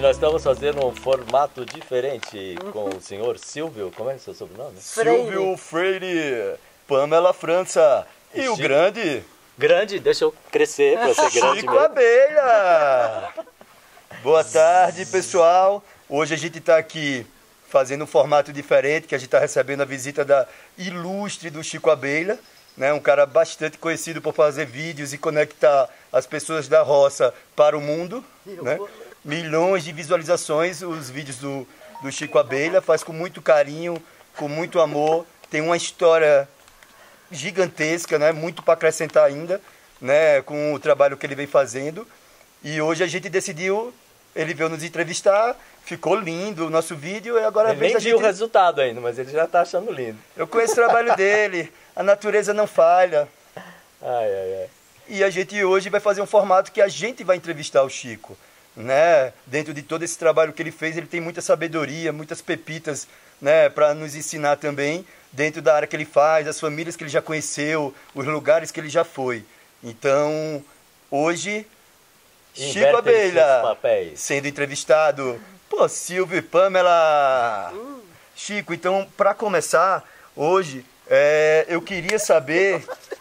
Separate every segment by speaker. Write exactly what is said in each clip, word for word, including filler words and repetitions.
Speaker 1: nós estamos fazendo um formato diferente com o senhor Silvio, como é o seu sobrenome?
Speaker 2: Freire. Silvio Freire, Pamela França e Chico. O grande...
Speaker 1: Grande, deixa eu crescer para ser grande
Speaker 2: Chico
Speaker 1: mesmo.
Speaker 2: Abelha! Boa tarde, pessoal. Hoje a gente está aqui fazendo um formato diferente, que a gente está recebendo a visita da ilustre do Chico Abelha, né? Um cara bastante conhecido por fazer vídeos e conectar as pessoas da roça para o mundo, né? Milhões de visualizações os vídeos do, do Chico Abelha, faz com muito carinho, com muito amor, tem uma história gigantesca, né? Muito para acrescentar ainda, né? Com o trabalho que ele vem fazendo. E hoje a gente decidiu, ele veio nos entrevistar, ficou lindo o nosso vídeo e agora
Speaker 1: ele nem
Speaker 2: a
Speaker 1: viu
Speaker 2: gente...
Speaker 1: o resultado ainda, mas ele já está achando lindo.
Speaker 2: Eu conheço o trabalho dele, a natureza não falha.
Speaker 1: Ai, ai, ai.
Speaker 2: E a gente hoje vai fazer um formato que a gente vai entrevistar o Chico, né? Dentro de todo esse trabalho que ele fez, ele tem muita sabedoria, muitas pepitas, né, para nos ensinar também, dentro da área que ele faz, as famílias que ele já conheceu, os lugares que ele já foi. Então, hoje,
Speaker 1: Inverte
Speaker 2: Chico Abelha
Speaker 1: papéis.
Speaker 2: Sendo entrevistado por Silvio e Pamela. Uh. Chico, então, para começar, hoje, é, eu queria saber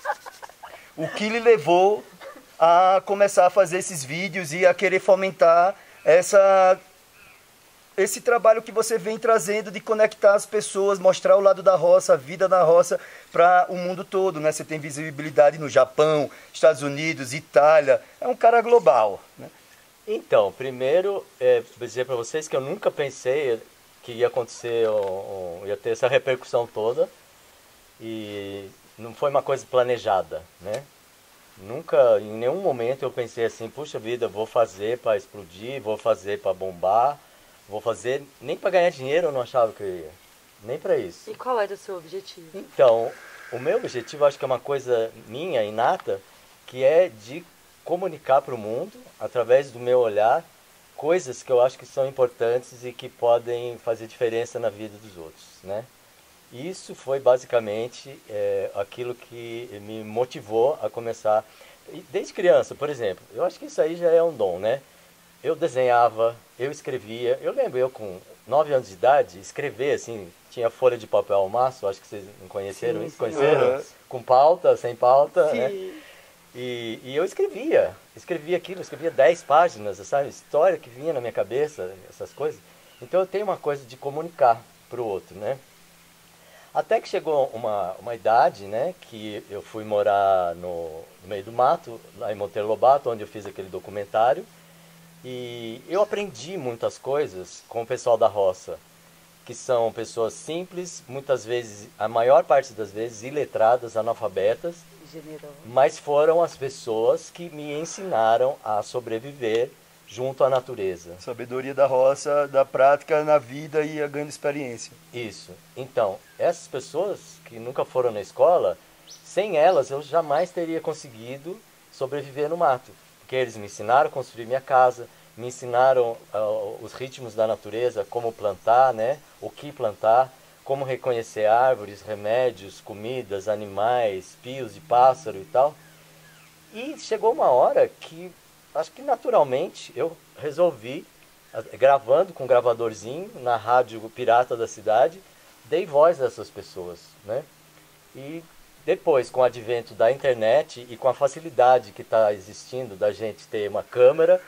Speaker 2: o que lhe levou a começar a fazer esses vídeos e a querer fomentar essa, esse trabalho que você vem trazendo de conectar as pessoas, mostrar o lado da roça, a vida na roça para o mundo todo, né? Você tem visibilidade no Japão, Estados Unidos, Itália, é um cara global, né?
Speaker 1: Então, primeiro, é, vou dizer para vocês que eu nunca pensei que ia acontecer, um, um, ia ter essa repercussão toda e não foi uma coisa planejada, né? Nunca, em nenhum momento eu pensei assim, puxa vida, vou fazer para explodir, vou fazer para bombar, vou fazer, nem para ganhar dinheiro eu não achava que eu ia, nem para isso.
Speaker 3: E qual era o seu objetivo?
Speaker 1: Então, o meu objetivo acho que é uma coisa minha, inata, que é de comunicar para o mundo, através do meu olhar, coisas que eu acho que são importantes e que podem fazer diferença na vida dos outros, né? Isso foi basicamente é, aquilo que me motivou a começar. Desde criança, por exemplo, eu acho que isso aí já é um dom, né? Eu desenhava, eu escrevia. Eu lembro, eu com nove anos de idade, escrever assim, tinha folha de papel ao maço, acho que vocês não conheceram
Speaker 3: sim,
Speaker 1: isso, conheceram?
Speaker 2: Uhum.
Speaker 1: Com pauta, sem pauta,
Speaker 3: sim.
Speaker 1: né? E, e eu escrevia, escrevia aquilo, escrevia dez páginas, sabe? História que vinha na minha cabeça, essas coisas. Então eu tenho uma coisa de comunicar para o outro, né? Até que chegou uma, uma idade, né, que eu fui morar no, no meio do mato, lá em Monteiro Lobato, onde eu fiz aquele documentário. E eu aprendi muitas coisas com o pessoal da roça, que são pessoas simples, muitas vezes, a maior parte das vezes, iletradas, analfabetas.
Speaker 3: Generoso.
Speaker 1: Mas foram as pessoas que me ensinaram a sobreviver junto à natureza.
Speaker 2: Sabedoria da roça, da prática na vida e a ganhando experiência.
Speaker 1: Isso. Então, essas pessoas que nunca foram na escola, sem elas eu jamais teria conseguido sobreviver no mato. Porque eles me ensinaram a construir minha casa, me ensinaram uh, os ritmos da natureza, como plantar, né? O que plantar, como reconhecer árvores, remédios, comidas, animais, pios de pássaro e tal. E chegou uma hora que acho que naturalmente eu resolvi, gravando com um gravadorzinho na rádio pirata da cidade, dei voz a essas pessoas, né? E depois, com o advento da internet e com a facilidade que está existindo da gente ter uma câmera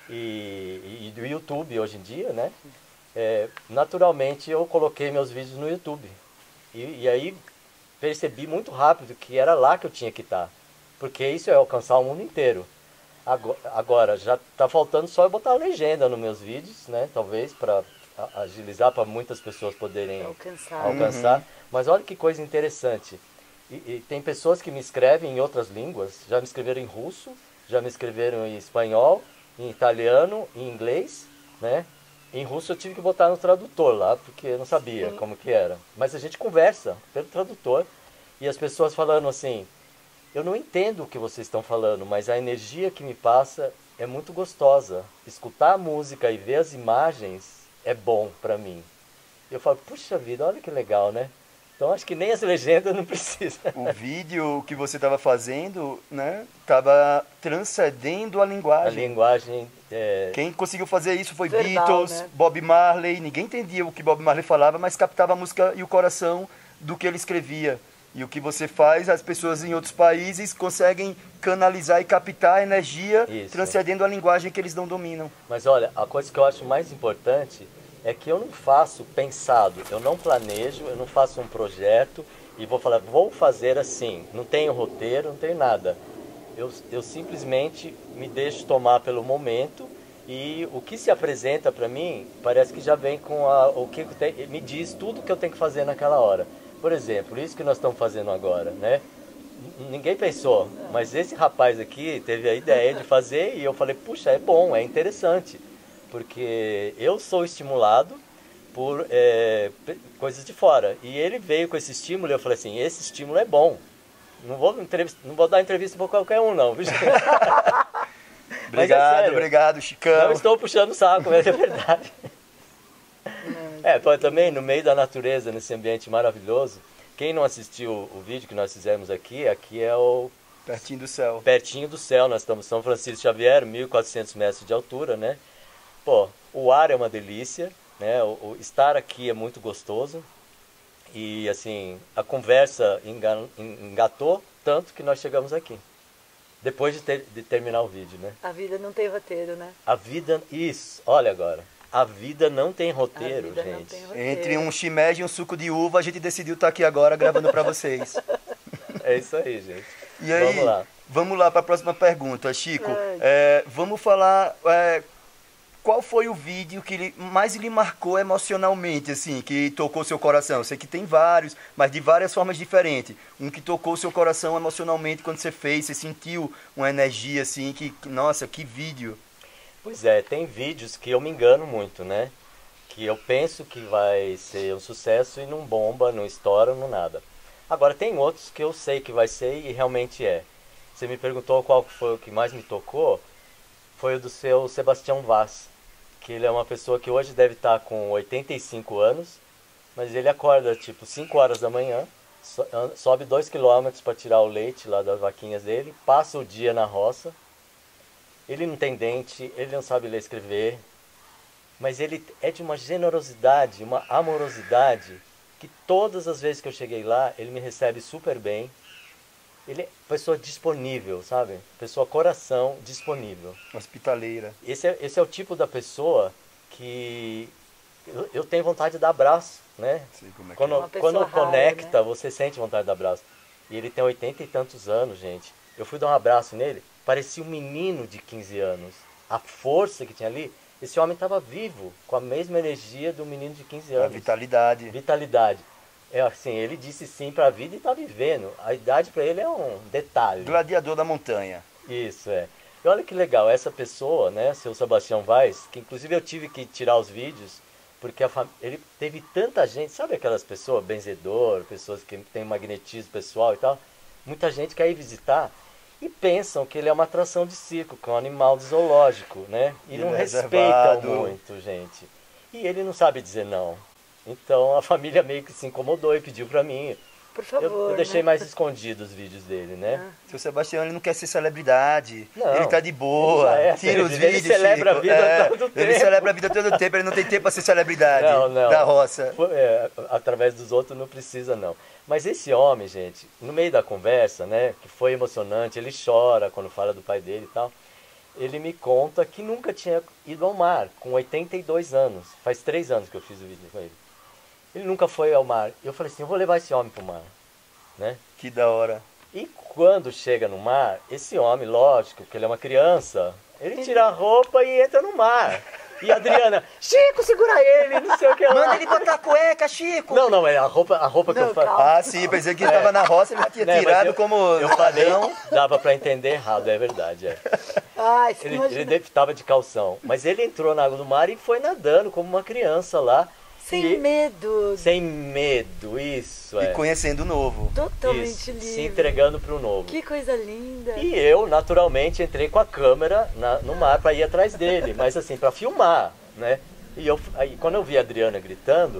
Speaker 1: e, e do YouTube hoje em dia, né? É, naturalmente eu coloquei meus vídeos no YouTube. E, e aí percebi muito rápido que era lá que eu tinha que estar, porque isso é alcançar o mundo inteiro. Agora, já está faltando só eu botar a legenda nos meus vídeos, né? Talvez para agilizar, para muitas pessoas poderem
Speaker 3: alcançar.
Speaker 1: alcançar.
Speaker 2: Uhum.
Speaker 1: Mas olha que coisa interessante. E, e tem pessoas que me escrevem em outras línguas. Já me escreveram em russo, já me escreveram em espanhol, em italiano, em inglês, né? Em russo eu tive que botar no tradutor lá, porque eu não sabia Sim. como que era. Mas a gente conversa pelo tradutor e as pessoas falando assim... Eu não entendo o que vocês estão falando, mas a energia que me passa é muito gostosa. Escutar a música e ver as imagens é bom para mim. Eu falo, puxa vida, olha que legal, né? Então acho que nem as legendas não precisa.
Speaker 2: O vídeo que você estava fazendo, né, estava transcendendo a
Speaker 1: A
Speaker 2: linguagem.
Speaker 1: linguagem é,
Speaker 2: Quem conseguiu fazer isso foi
Speaker 3: Verbal,
Speaker 2: Beatles,
Speaker 3: né?
Speaker 2: Bob Marley. Ninguém entendia o que Bob Marley falava, mas captava a música e o coração do que ele escrevia. E o que você faz, as pessoas em outros países conseguem canalizar e captar a energia,
Speaker 1: Isso.
Speaker 2: transcendendo a linguagem que eles não dominam.
Speaker 1: Mas olha, a coisa que eu acho mais importante é que eu não faço pensado, eu não planejo, eu não faço um projeto e vou falar, vou fazer assim. Não tenho roteiro, não tenho nada. Eu, eu simplesmente me deixo tomar pelo momento e o que se apresenta para mim parece que já vem com a, o que eu tenho, me diz tudo que eu tenho que fazer naquela hora. Por exemplo, isso que nós estamos fazendo agora, né? Ninguém pensou, mas esse rapaz aqui teve a ideia de fazer e eu falei, puxa, é bom, é interessante, porque eu sou estimulado por é, coisas de fora e ele veio com esse estímulo e eu falei assim, esse estímulo é bom, não vou, não vou dar entrevista para qualquer um não, viu?
Speaker 2: Obrigado,
Speaker 1: é
Speaker 2: obrigado, Chicão.
Speaker 1: Não estou puxando o saco, mas é verdade. É, pô, também no meio da natureza, nesse ambiente maravilhoso, quem não assistiu o vídeo que nós fizemos aqui, aqui é o
Speaker 2: Pertinho do céu.
Speaker 1: pertinho do céu, nós estamos em São Francisco Xavier, mil e quatrocentos metros de altura, né? Pô, o ar é uma delícia, né? O, o estar aqui é muito gostoso e, assim, a conversa engan, engatou tanto que nós chegamos aqui. Depois de, ter, de terminar o vídeo, né?
Speaker 3: A vida não tem roteiro, né?
Speaker 1: A vida, isso, olha agora. A vida não tem roteiro,
Speaker 3: A vida
Speaker 1: gente.
Speaker 3: não tem roteiro.
Speaker 2: Entre um shimeji e um suco de uva, a gente decidiu estar aqui agora gravando para vocês.
Speaker 1: É isso aí, gente.
Speaker 2: E aí,
Speaker 1: Vamos lá.
Speaker 2: Vamos lá para a próxima pergunta, Chico.
Speaker 3: Ai.
Speaker 2: É, vamos falar é, qual foi o vídeo que lhe- mais lhe marcou emocionalmente, assim, que tocou seu coração? Eu sei que tem vários, mas de várias formas diferentes. Um que tocou seu coração emocionalmente quando você fez, você sentiu uma energia assim, que, que nossa, que vídeo.
Speaker 1: Pois é, tem vídeos que eu me engano muito, né? Que eu penso que vai ser um sucesso e não bomba, não estoura, não nada. Agora tem outros que eu sei que vai ser e realmente é. Você me perguntou qual foi o que mais me tocou, foi o do seu Sebastião Vaz, que ele é uma pessoa que hoje deve estar com oitenta e cinco anos, mas ele acorda tipo cinco horas da manhã, so- an- sobe dois quilômetros para tirar o leite lá das vaquinhas dele, passa o dia na roça. Ele não tem dente, ele não sabe ler e escrever, mas ele é de uma generosidade, uma amorosidade, que todas as vezes que eu cheguei lá, ele me recebe super bem. Ele é pessoa disponível, sabe? Pessoa coração disponível.
Speaker 2: Hospitaleira.
Speaker 1: Esse é, esse é o tipo da pessoa que eu, eu tenho vontade de dar abraço, né?
Speaker 2: Sei como é que
Speaker 1: Quando,
Speaker 3: Uma pessoa
Speaker 1: quando
Speaker 3: rara,
Speaker 1: conecta,
Speaker 3: né?
Speaker 1: você sente vontade de dar abraço. E ele tem oitenta e tantos anos, gente. Eu fui dar um abraço nele, parecia um menino de quinze anos. A força que tinha ali, esse homem estava vivo, com a mesma energia do menino de quinze
Speaker 2: é. A
Speaker 1: anos.
Speaker 2: vitalidade.
Speaker 1: Vitalidade. É assim, ele disse sim para a vida e está vivendo. A idade para ele é um detalhe.
Speaker 2: Gladiador da montanha.
Speaker 1: Isso, é. E olha que legal, essa pessoa, né, seu Sebastião Vaz, que inclusive eu tive que tirar os vídeos, porque a fam... ele teve tanta gente, sabe aquelas pessoas, benzedor, pessoas que têm magnetismo pessoal e tal? Muita gente quer ir visitar e pensam que ele é uma atração de circo, que é um animal de zoológico, né? E
Speaker 2: Ele
Speaker 1: não
Speaker 2: é
Speaker 1: respeitam
Speaker 2: reservado.
Speaker 1: muito, gente. E ele não sabe dizer não. Então a família meio que se incomodou e pediu pra mim.
Speaker 3: Por favor,
Speaker 1: Eu, eu deixei
Speaker 3: né?
Speaker 1: mais escondidos os vídeos dele, né?
Speaker 2: Seu Sebastião, ele não quer ser celebridade.
Speaker 1: Não.
Speaker 2: Ele tá de boa.
Speaker 1: Ele já é
Speaker 2: Tira os
Speaker 1: celebridade.
Speaker 2: vídeos,
Speaker 1: Ele celebra
Speaker 2: Chico.
Speaker 1: a vida
Speaker 2: É,
Speaker 1: todo o
Speaker 2: Ele
Speaker 1: tempo.
Speaker 2: celebra a vida todo o tempo, ele não tem tempo para ser celebridade
Speaker 1: Não, não.
Speaker 2: da roça.
Speaker 1: Foi, é, através dos outros não precisa não. Mas esse homem, gente, no meio da conversa, né, que foi emocionante, ele chora quando fala do pai dele e tal. Ele me conta que nunca tinha ido ao mar, com oitenta e dois anos. Faz três anos que eu fiz o vídeo com ele. Ele nunca foi ao mar. Eu falei assim, eu vou levar esse homem pro mar, né?
Speaker 2: Que da hora.
Speaker 1: E quando chega no mar, esse homem, lógico, que ele é uma criança, ele tira a roupa e entra no mar. E a Adriana, Chico, segura ele, não sei o que lá.
Speaker 2: Manda ele botar a cueca, Chico!
Speaker 1: Não, não, é a roupa, a roupa que
Speaker 3: Não,
Speaker 1: eu falei.
Speaker 3: calma.
Speaker 2: Ah, sim, pensei que ele estava na roça, ele já tinha
Speaker 1: Né, mas
Speaker 2: tirado
Speaker 1: eu-
Speaker 2: como
Speaker 1: Eu falei,
Speaker 2: ladrão.
Speaker 1: dava pra entender errado, é verdade. É.
Speaker 3: Ai, você
Speaker 1: Ele,
Speaker 3: imagina.
Speaker 1: ele estava de calção, mas ele entrou na água do mar e foi nadando como uma criança lá.
Speaker 3: Sem
Speaker 1: E-
Speaker 3: medo.
Speaker 1: Sem medo, isso é.
Speaker 2: E conhecendo o novo.
Speaker 3: Totalmente
Speaker 1: Isso,
Speaker 3: livre.
Speaker 1: se entregando pro novo.
Speaker 3: Que coisa linda.
Speaker 1: E eu, naturalmente, entrei com a câmera na- no mar para ir atrás dele, mas assim, para filmar, né? E eu, aí, quando eu vi a Adriana gritando,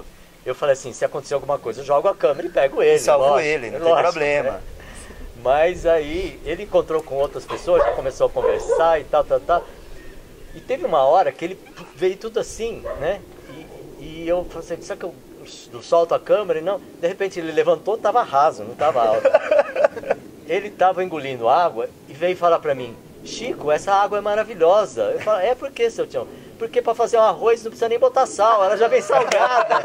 Speaker 1: eu falei assim, se acontecer alguma coisa, eu jogo a câmera e pego ele.
Speaker 2: Salvo
Speaker 1: lógico,
Speaker 2: ele, não
Speaker 1: lógico,
Speaker 2: tem problema.
Speaker 1: né? Mas aí ele encontrou com outras pessoas, começou a conversar e tal, tal, tal. E teve uma hora que ele veio tudo assim, né? E, e eu falei assim, será que eu, eu solto a câmera? E não, de repente ele levantou, tava raso, não tava alto. Ele tava engolindo água e veio falar pra mim, Chico, essa água é maravilhosa. Eu falei, é por que, seu tio? Porque para fazer um arroz não precisa nem botar sal, ela já vem salgada.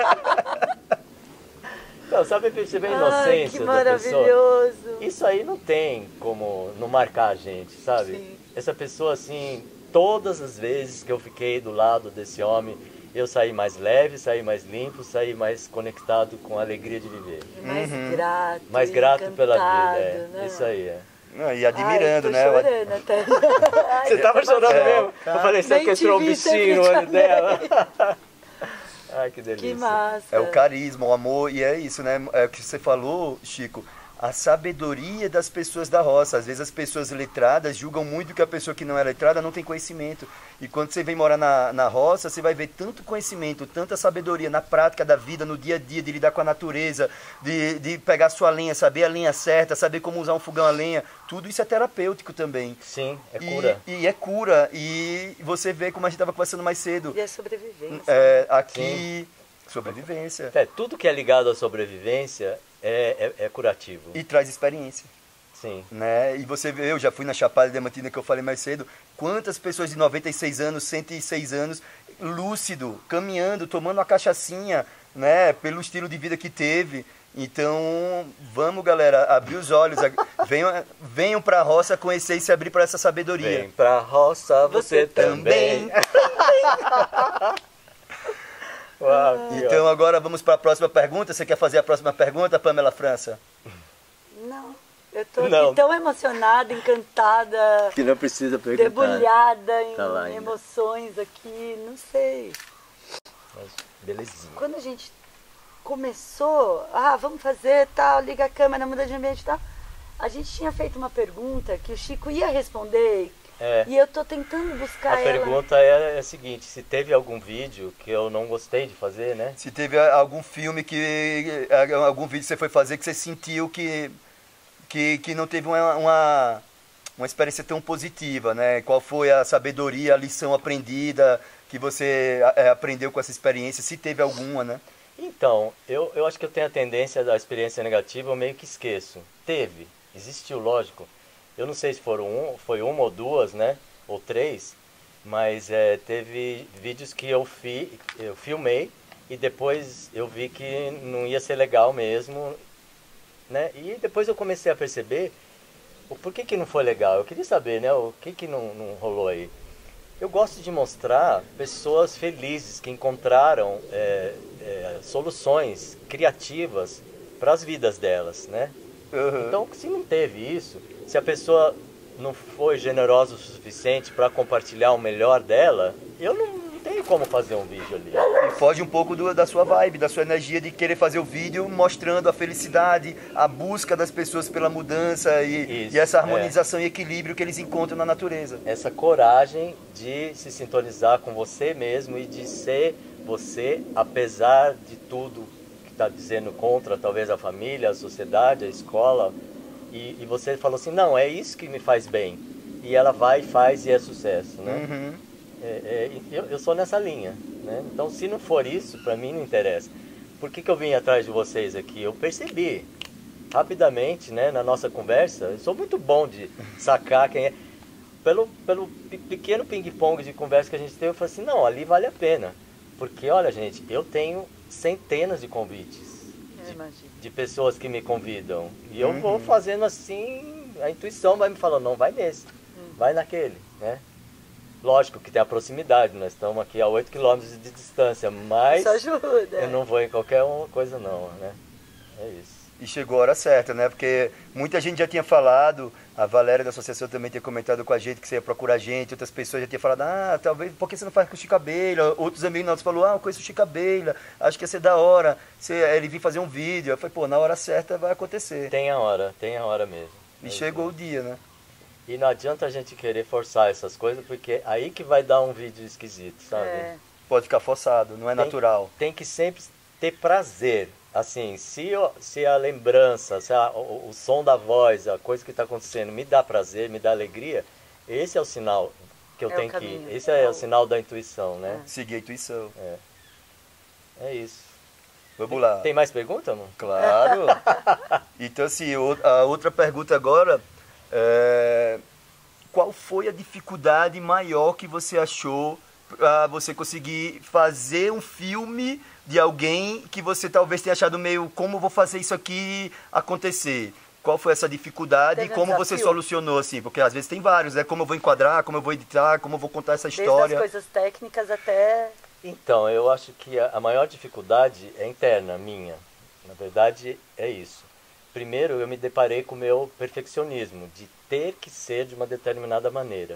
Speaker 1: Não, sabe perceber a inocência
Speaker 3: Ai, que
Speaker 1: da pessoa?
Speaker 3: maravilhoso.
Speaker 1: Isso aí não tem como não marcar a gente, sabe?
Speaker 3: Sim.
Speaker 1: Essa pessoa, assim, todas as vezes que eu fiquei do lado desse homem, eu saí mais leve, saí mais limpo, saí mais conectado com a alegria de viver.
Speaker 3: Mais grato.
Speaker 1: Mais grato pela vida, é.
Speaker 3: né?
Speaker 1: Isso aí, é.
Speaker 2: Não, e admirando,
Speaker 3: Ai,
Speaker 2: né?
Speaker 3: tô chorando até. Ai,
Speaker 1: Você tava chorando
Speaker 2: É.
Speaker 1: mesmo? Eu falei, você
Speaker 3: Nem
Speaker 1: que
Speaker 3: te
Speaker 1: tirou um
Speaker 3: vi,
Speaker 1: bichinho no
Speaker 3: sempre
Speaker 1: olho
Speaker 3: te
Speaker 1: dela. Ai, que delícia.
Speaker 3: Que massa.
Speaker 2: É o carisma, o amor, e é isso, né? É o que você falou, Chico, a sabedoria das pessoas da roça. Às vezes as pessoas letradas julgam muito que a pessoa que não é letrada não tem conhecimento. E quando você vem morar na, na roça, você vai ver tanto conhecimento, tanta sabedoria na prática da vida, no dia a dia, de lidar com a natureza, de, de pegar sua lenha, saber a lenha certa, saber como usar um fogão a lenha. Tudo isso é terapêutico também.
Speaker 1: Sim, é
Speaker 2: E-
Speaker 1: cura.
Speaker 2: E, é cura. E você vê, como a gente estava conversando mais cedo,
Speaker 3: E a sobrevivência.
Speaker 2: é, aqui, sobrevivência.
Speaker 1: É, tudo que é ligado à sobrevivência é, é, é curativo.
Speaker 2: E traz experiência.
Speaker 1: Sim.
Speaker 2: Né? E você vê, eu já fui na Chapada Diamantina que eu falei mais cedo, quantas pessoas de noventa e seis anos, cento e seis anos, lúcido, caminhando, tomando uma cachaçinha, né, pelo estilo de vida que teve. Então, vamos, galera, abrir os olhos, venham, venham para a roça conhecer e se abrir para essa sabedoria.
Speaker 1: Vem pra roça, você,
Speaker 3: Você
Speaker 1: também. Uau, que
Speaker 2: Então, agora vamos para a próxima pergunta. Você quer fazer a próxima pergunta, Pamela França?
Speaker 3: Não, eu tô
Speaker 1: Não.
Speaker 3: aqui tão emocionada, encantada,
Speaker 1: que não precisa perguntar.
Speaker 3: debulhada em
Speaker 1: Tá lá ainda.
Speaker 3: emoções aqui, não sei.
Speaker 1: Mas, belezinha.
Speaker 3: Quando a gente começou, ah, vamos fazer tal, liga a câmera, muda de ambiente e tal, a gente tinha feito uma pergunta que o Chico ia responder
Speaker 1: É.
Speaker 3: e eu tô tentando buscar
Speaker 1: A
Speaker 3: ela.
Speaker 1: pergunta é a seguinte, se teve algum vídeo que eu não gostei de fazer, né?
Speaker 2: Se teve a- algum filme que, a- algum vídeo que você foi fazer que você sentiu que, que, que não teve uma, uma, uma experiência tão positiva, né? Qual foi a sabedoria, a lição aprendida que você é, aprendeu com essa experiência, se teve alguma, né?
Speaker 1: Então, eu, eu acho que eu tenho a tendência da experiência negativa, eu meio que esqueço. Teve, existiu, lógico. Eu não sei se foram um, foi uma ou duas, né? Ou três, mas é, teve vídeos que eu, fi, eu filmei e depois eu vi que não ia ser legal mesmo, né? E depois eu comecei a perceber o porquê que não foi legal. Eu queria saber, né? O que que não, não rolou aí. Eu gosto de mostrar pessoas felizes que encontraram é, é, soluções criativas para as vidas delas, né?
Speaker 2: Uhum.
Speaker 1: Então, se não teve isso, se a pessoa não foi generosa o suficiente para compartilhar o melhor dela, eu não, não tenho como fazer um vídeo ali.
Speaker 2: E foge um pouco do- da sua vibe, da sua energia de querer fazer o vídeo mostrando a felicidade, a busca das pessoas pela mudança e,
Speaker 1: Isso,
Speaker 2: e essa harmonização e equilíbrio que eles encontram na natureza.
Speaker 1: Essa coragem de se sintonizar com você mesmo e de ser você, apesar de tudo que está dizendo contra, talvez a família, a sociedade, a escola. E, e você falou assim, não, é isso que me faz bem. E ela vai e faz e é sucesso, né?
Speaker 2: Uhum.
Speaker 1: É, é, eu, eu sou nessa linha, né? Então, se não for isso, para mim não interessa. Por que que eu vim atrás de vocês aqui? Eu percebi rapidamente, né, na nossa conversa, eu sou muito bom de sacar quem é. Pelo, pelo pe- pequeno ping-pong de conversa que a gente teve, eu falei assim, não, ali vale a pena. Porque, olha, gente, eu tenho centenas de convites
Speaker 3: Eu imagino.
Speaker 1: de pessoas que me convidam. E eu
Speaker 2: Uhum.
Speaker 1: vou fazendo assim, a intuição vai me falando, não, vai nesse, vai naquele, né? Lógico que tem a proximidade, nós estamos aqui a oito quilômetros de distância, mas
Speaker 3: Isso ajuda.
Speaker 1: eu não vou em qualquer uma coisa não, né? É isso.
Speaker 2: E chegou a hora certa, né? Porque muita gente já tinha falado, a Valéria da associação também tinha comentado com a gente que você ia procurar a gente, outras pessoas já tinham falado, ah, talvez, por que você não faz com o Chico Abelha? Outros amigos nossos falaram, ah, eu conheço o Chico Abelha, acho que ia ser da hora, você, ele vir fazer um vídeo. Eu falei, pô, na hora certa vai acontecer.
Speaker 1: Tem a hora, tem a hora mesmo.
Speaker 2: E
Speaker 1: É
Speaker 2: chegou
Speaker 1: isso.
Speaker 2: o dia, né?
Speaker 1: E não adianta a gente querer forçar essas coisas, porque aí que vai dar um vídeo esquisito, sabe?
Speaker 3: É.
Speaker 2: Pode ficar forçado, não é
Speaker 1: Tem-
Speaker 2: natural.
Speaker 1: Tem que sempre ter prazer. Assim, se, eu, se a lembrança, se a, o, o som da voz, a coisa que está acontecendo me dá prazer, me dá alegria, esse é o sinal que eu
Speaker 3: É o
Speaker 1: tenho que...
Speaker 3: caminho.
Speaker 1: Esse é
Speaker 3: É
Speaker 1: o
Speaker 3: o-
Speaker 1: sinal da intuição, né?
Speaker 2: Seguir a intuição.
Speaker 1: É isso.
Speaker 2: Vamos lá.
Speaker 1: Tem mais pergunta, mano?
Speaker 2: Claro. Então, assim, o- a outra pergunta agora é... Qual foi a dificuldade maior que você achou para você conseguir fazer um filme de alguém que você talvez tenha achado meio, como eu vou fazer isso aqui acontecer? Qual foi essa dificuldade
Speaker 3: Teve
Speaker 2: e
Speaker 3: um
Speaker 2: como você
Speaker 3: desafio?
Speaker 2: solucionou, assim? Porque às vezes tem vários, né? Como eu vou enquadrar, como eu vou editar, como eu vou contar essa
Speaker 3: Desde
Speaker 2: história.
Speaker 3: as coisas técnicas até...
Speaker 1: Então, eu acho que a, a maior dificuldade é interna, minha. Na verdade, é isso. Primeiro, eu me deparei com o meu perfeccionismo, de ter que ser de uma determinada maneira.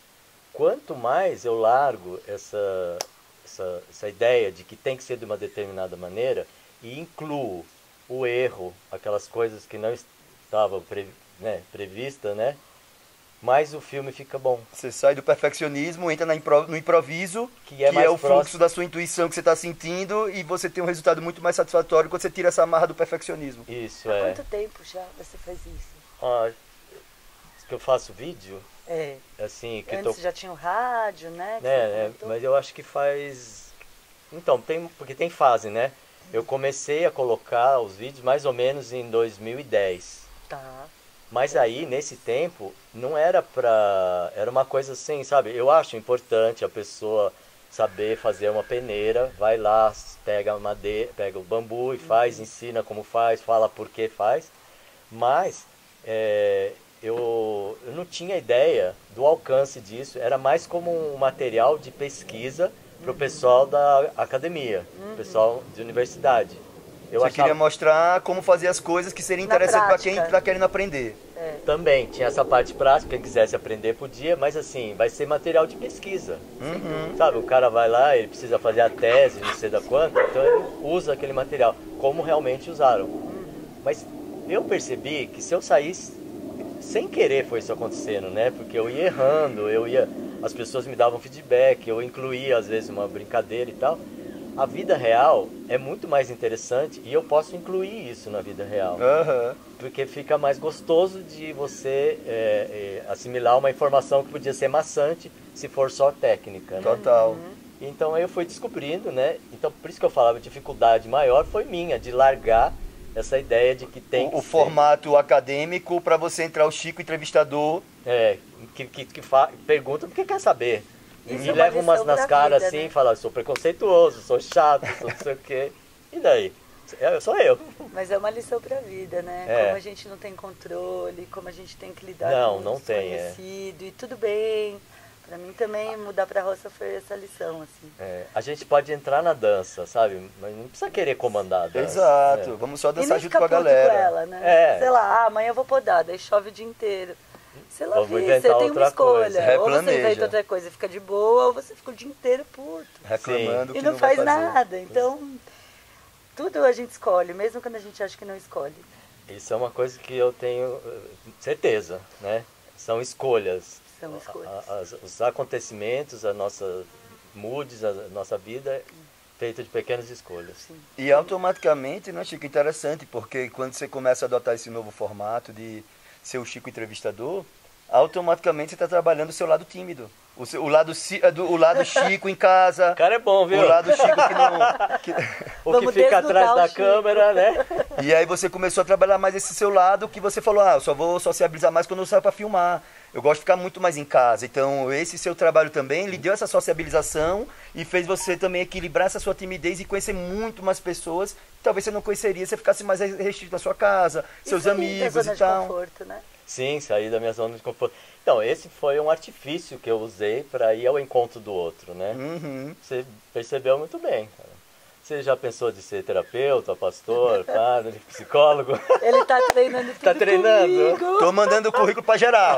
Speaker 1: Quanto mais eu largo essa, essa, essa ideia de que tem que ser de uma determinada maneira e incluo o erro, aquelas coisas que não estavam pre, né, previstas, né, mais o filme fica bom.
Speaker 2: Você sai do perfeccionismo, entra na impro- no improviso,
Speaker 1: Que
Speaker 2: que
Speaker 1: é
Speaker 2: é,
Speaker 1: mais
Speaker 2: o fluxo
Speaker 1: próximo.
Speaker 2: da sua intuição que você está sentindo, e você tem um resultado muito mais satisfatório quando você tira essa amarra do perfeccionismo.
Speaker 1: Isso,
Speaker 3: Há
Speaker 1: é.
Speaker 3: quanto tempo já você faz isso?
Speaker 1: Ah, que eu faço vídeo,
Speaker 3: É.
Speaker 1: assim, que
Speaker 3: Antes
Speaker 1: tô...
Speaker 3: já tinha o rádio, né? que
Speaker 1: né,
Speaker 3: você
Speaker 1: né,
Speaker 3: comentou.
Speaker 1: mas eu acho que faz... Então, tem, porque tem fase, né? Eu comecei a colocar os vídeos mais ou menos em dois mil e dez.
Speaker 3: Tá.
Speaker 1: Mas aí, nesse tempo, não era pra... Era uma coisa assim, sabe? Eu acho importante a pessoa saber fazer uma peneira, vai lá, pega a madeira, pega o bambu e faz, ensina como faz, fala por que faz. Mas é, eu, eu não tinha ideia do alcance disso. Era mais como um material de pesquisa para o pessoal da academia, pessoal de universidade. Eu
Speaker 2: você
Speaker 1: achava...
Speaker 2: queria mostrar como fazer as coisas que seriam
Speaker 3: Na
Speaker 2: interessantes para quem
Speaker 3: prática.
Speaker 2: está querendo aprender.
Speaker 3: É.
Speaker 1: Também tinha essa parte prática, quem quisesse aprender podia, mas assim, vai ser material de pesquisa.
Speaker 2: Uhum.
Speaker 1: Sabe, o cara vai lá, ele precisa fazer a tese, não sei da quanto, então ele usa aquele material, como realmente usaram. Mas eu percebi que se eu saísse, sem querer foi isso acontecendo, né? Porque eu ia errando, eu ia, as pessoas me davam feedback, eu incluía às vezes uma brincadeira e tal. A vida real é muito mais interessante e eu posso incluir isso na vida real.
Speaker 2: Aham.
Speaker 1: Porque fica mais gostoso de você é, é, assimilar uma informação que podia ser maçante se for só técnica, né?
Speaker 2: Total.
Speaker 1: Então eu fui descobrindo, né? Então por isso que eu falava, a dificuldade maior foi minha, de largar essa ideia de que tem que
Speaker 2: O, o
Speaker 1: ser,
Speaker 2: formato acadêmico para você entrar o Chico entrevistador.
Speaker 1: é, que, que, que fa, pergunta porque quer saber. E
Speaker 3: Isso
Speaker 1: me
Speaker 3: é uma
Speaker 1: leva umas
Speaker 3: lição
Speaker 1: nas
Speaker 3: pra
Speaker 1: caras
Speaker 3: vida,
Speaker 1: assim
Speaker 3: né?
Speaker 1: e fala, sou preconceituoso, sou chato, sou não sei o quê. E daí? Eu sou eu.
Speaker 3: Mas é uma lição pra vida, né?
Speaker 1: É.
Speaker 3: Como a gente não tem controle, como a gente tem que lidar
Speaker 1: Não,
Speaker 3: com o
Speaker 1: não tem, é.
Speaker 3: desconhecido. E tudo bem. Pra mim também mudar pra roça foi essa lição, assim.
Speaker 1: É, a gente pode entrar na dança, sabe? Mas não precisa querer comandar a dança.
Speaker 2: Exato.
Speaker 1: É.
Speaker 2: Vamos só
Speaker 3: E
Speaker 2: dançar
Speaker 3: nem
Speaker 2: junto
Speaker 3: ficar
Speaker 2: com a
Speaker 3: puto
Speaker 2: galera.
Speaker 3: com ela, né?
Speaker 1: É.
Speaker 3: Sei lá, ah, amanhã eu vou podar, daí chove o dia inteiro. Sei lá,
Speaker 1: Ou vou
Speaker 3: vi,
Speaker 1: inventar
Speaker 3: você tem uma
Speaker 1: outra
Speaker 3: escolha.
Speaker 1: coisa.
Speaker 3: Ou você
Speaker 2: Replaneja.
Speaker 3: inventa outra coisa e fica de boa, ou você fica o dia inteiro puto.
Speaker 2: Reclamando
Speaker 3: E
Speaker 2: que
Speaker 3: não,
Speaker 2: não vai
Speaker 3: faz
Speaker 2: fazer.
Speaker 3: nada. Então, tudo a gente escolhe, mesmo quando a gente acha que não escolhe.
Speaker 1: Isso é uma coisa que eu tenho eh, certeza, né? São escolhas.
Speaker 3: São escolhas.
Speaker 1: A- as- os acontecimentos, a nossa moods, a nossa vida é feita de pequenas escolhas.
Speaker 3: Sim.
Speaker 2: E automaticamente, né, Chico, interessante, porque quando você começa a adotar esse novo formato de ser o Chico entrevistador, automaticamente você está trabalhando o seu lado tímido. O, seu, o, lado, ci- eh, do- o lado Chico em casa,
Speaker 1: O cara é bom, viu?
Speaker 2: o lado Chico que não... que-
Speaker 1: O
Speaker 3: Vamos
Speaker 1: que fica
Speaker 3: desnudar
Speaker 1: atrás
Speaker 3: o
Speaker 1: da
Speaker 3: Chico.
Speaker 1: câmera, né?
Speaker 2: E aí você começou a trabalhar mais esse seu lado que você falou, ah, eu só vou sociabilizar mais quando eu saio para filmar. Eu gosto de ficar muito mais em casa. Então, esse seu trabalho também lhe deu essa sociabilização e fez você também equilibrar essa sua timidez e conhecer muito mais pessoas que talvez você não conheceria se você ficasse mais restrito na sua casa, seus
Speaker 3: Isso aí da
Speaker 2: amigos
Speaker 3: zona
Speaker 2: e
Speaker 3: de
Speaker 2: tal.
Speaker 3: conforto, né?
Speaker 1: Sim, sair da minha zona de conforto. Então, esse foi um artifício que eu usei para ir ao encontro do outro, né?
Speaker 2: Uhum.
Speaker 1: Você percebeu muito bem, cara. Você já pensou de ser terapeuta, pastor, padre, psicólogo?
Speaker 3: Ele tá treinando tudo
Speaker 1: Tá treinando?
Speaker 3: comigo.
Speaker 2: Tô mandando o currículo para geral.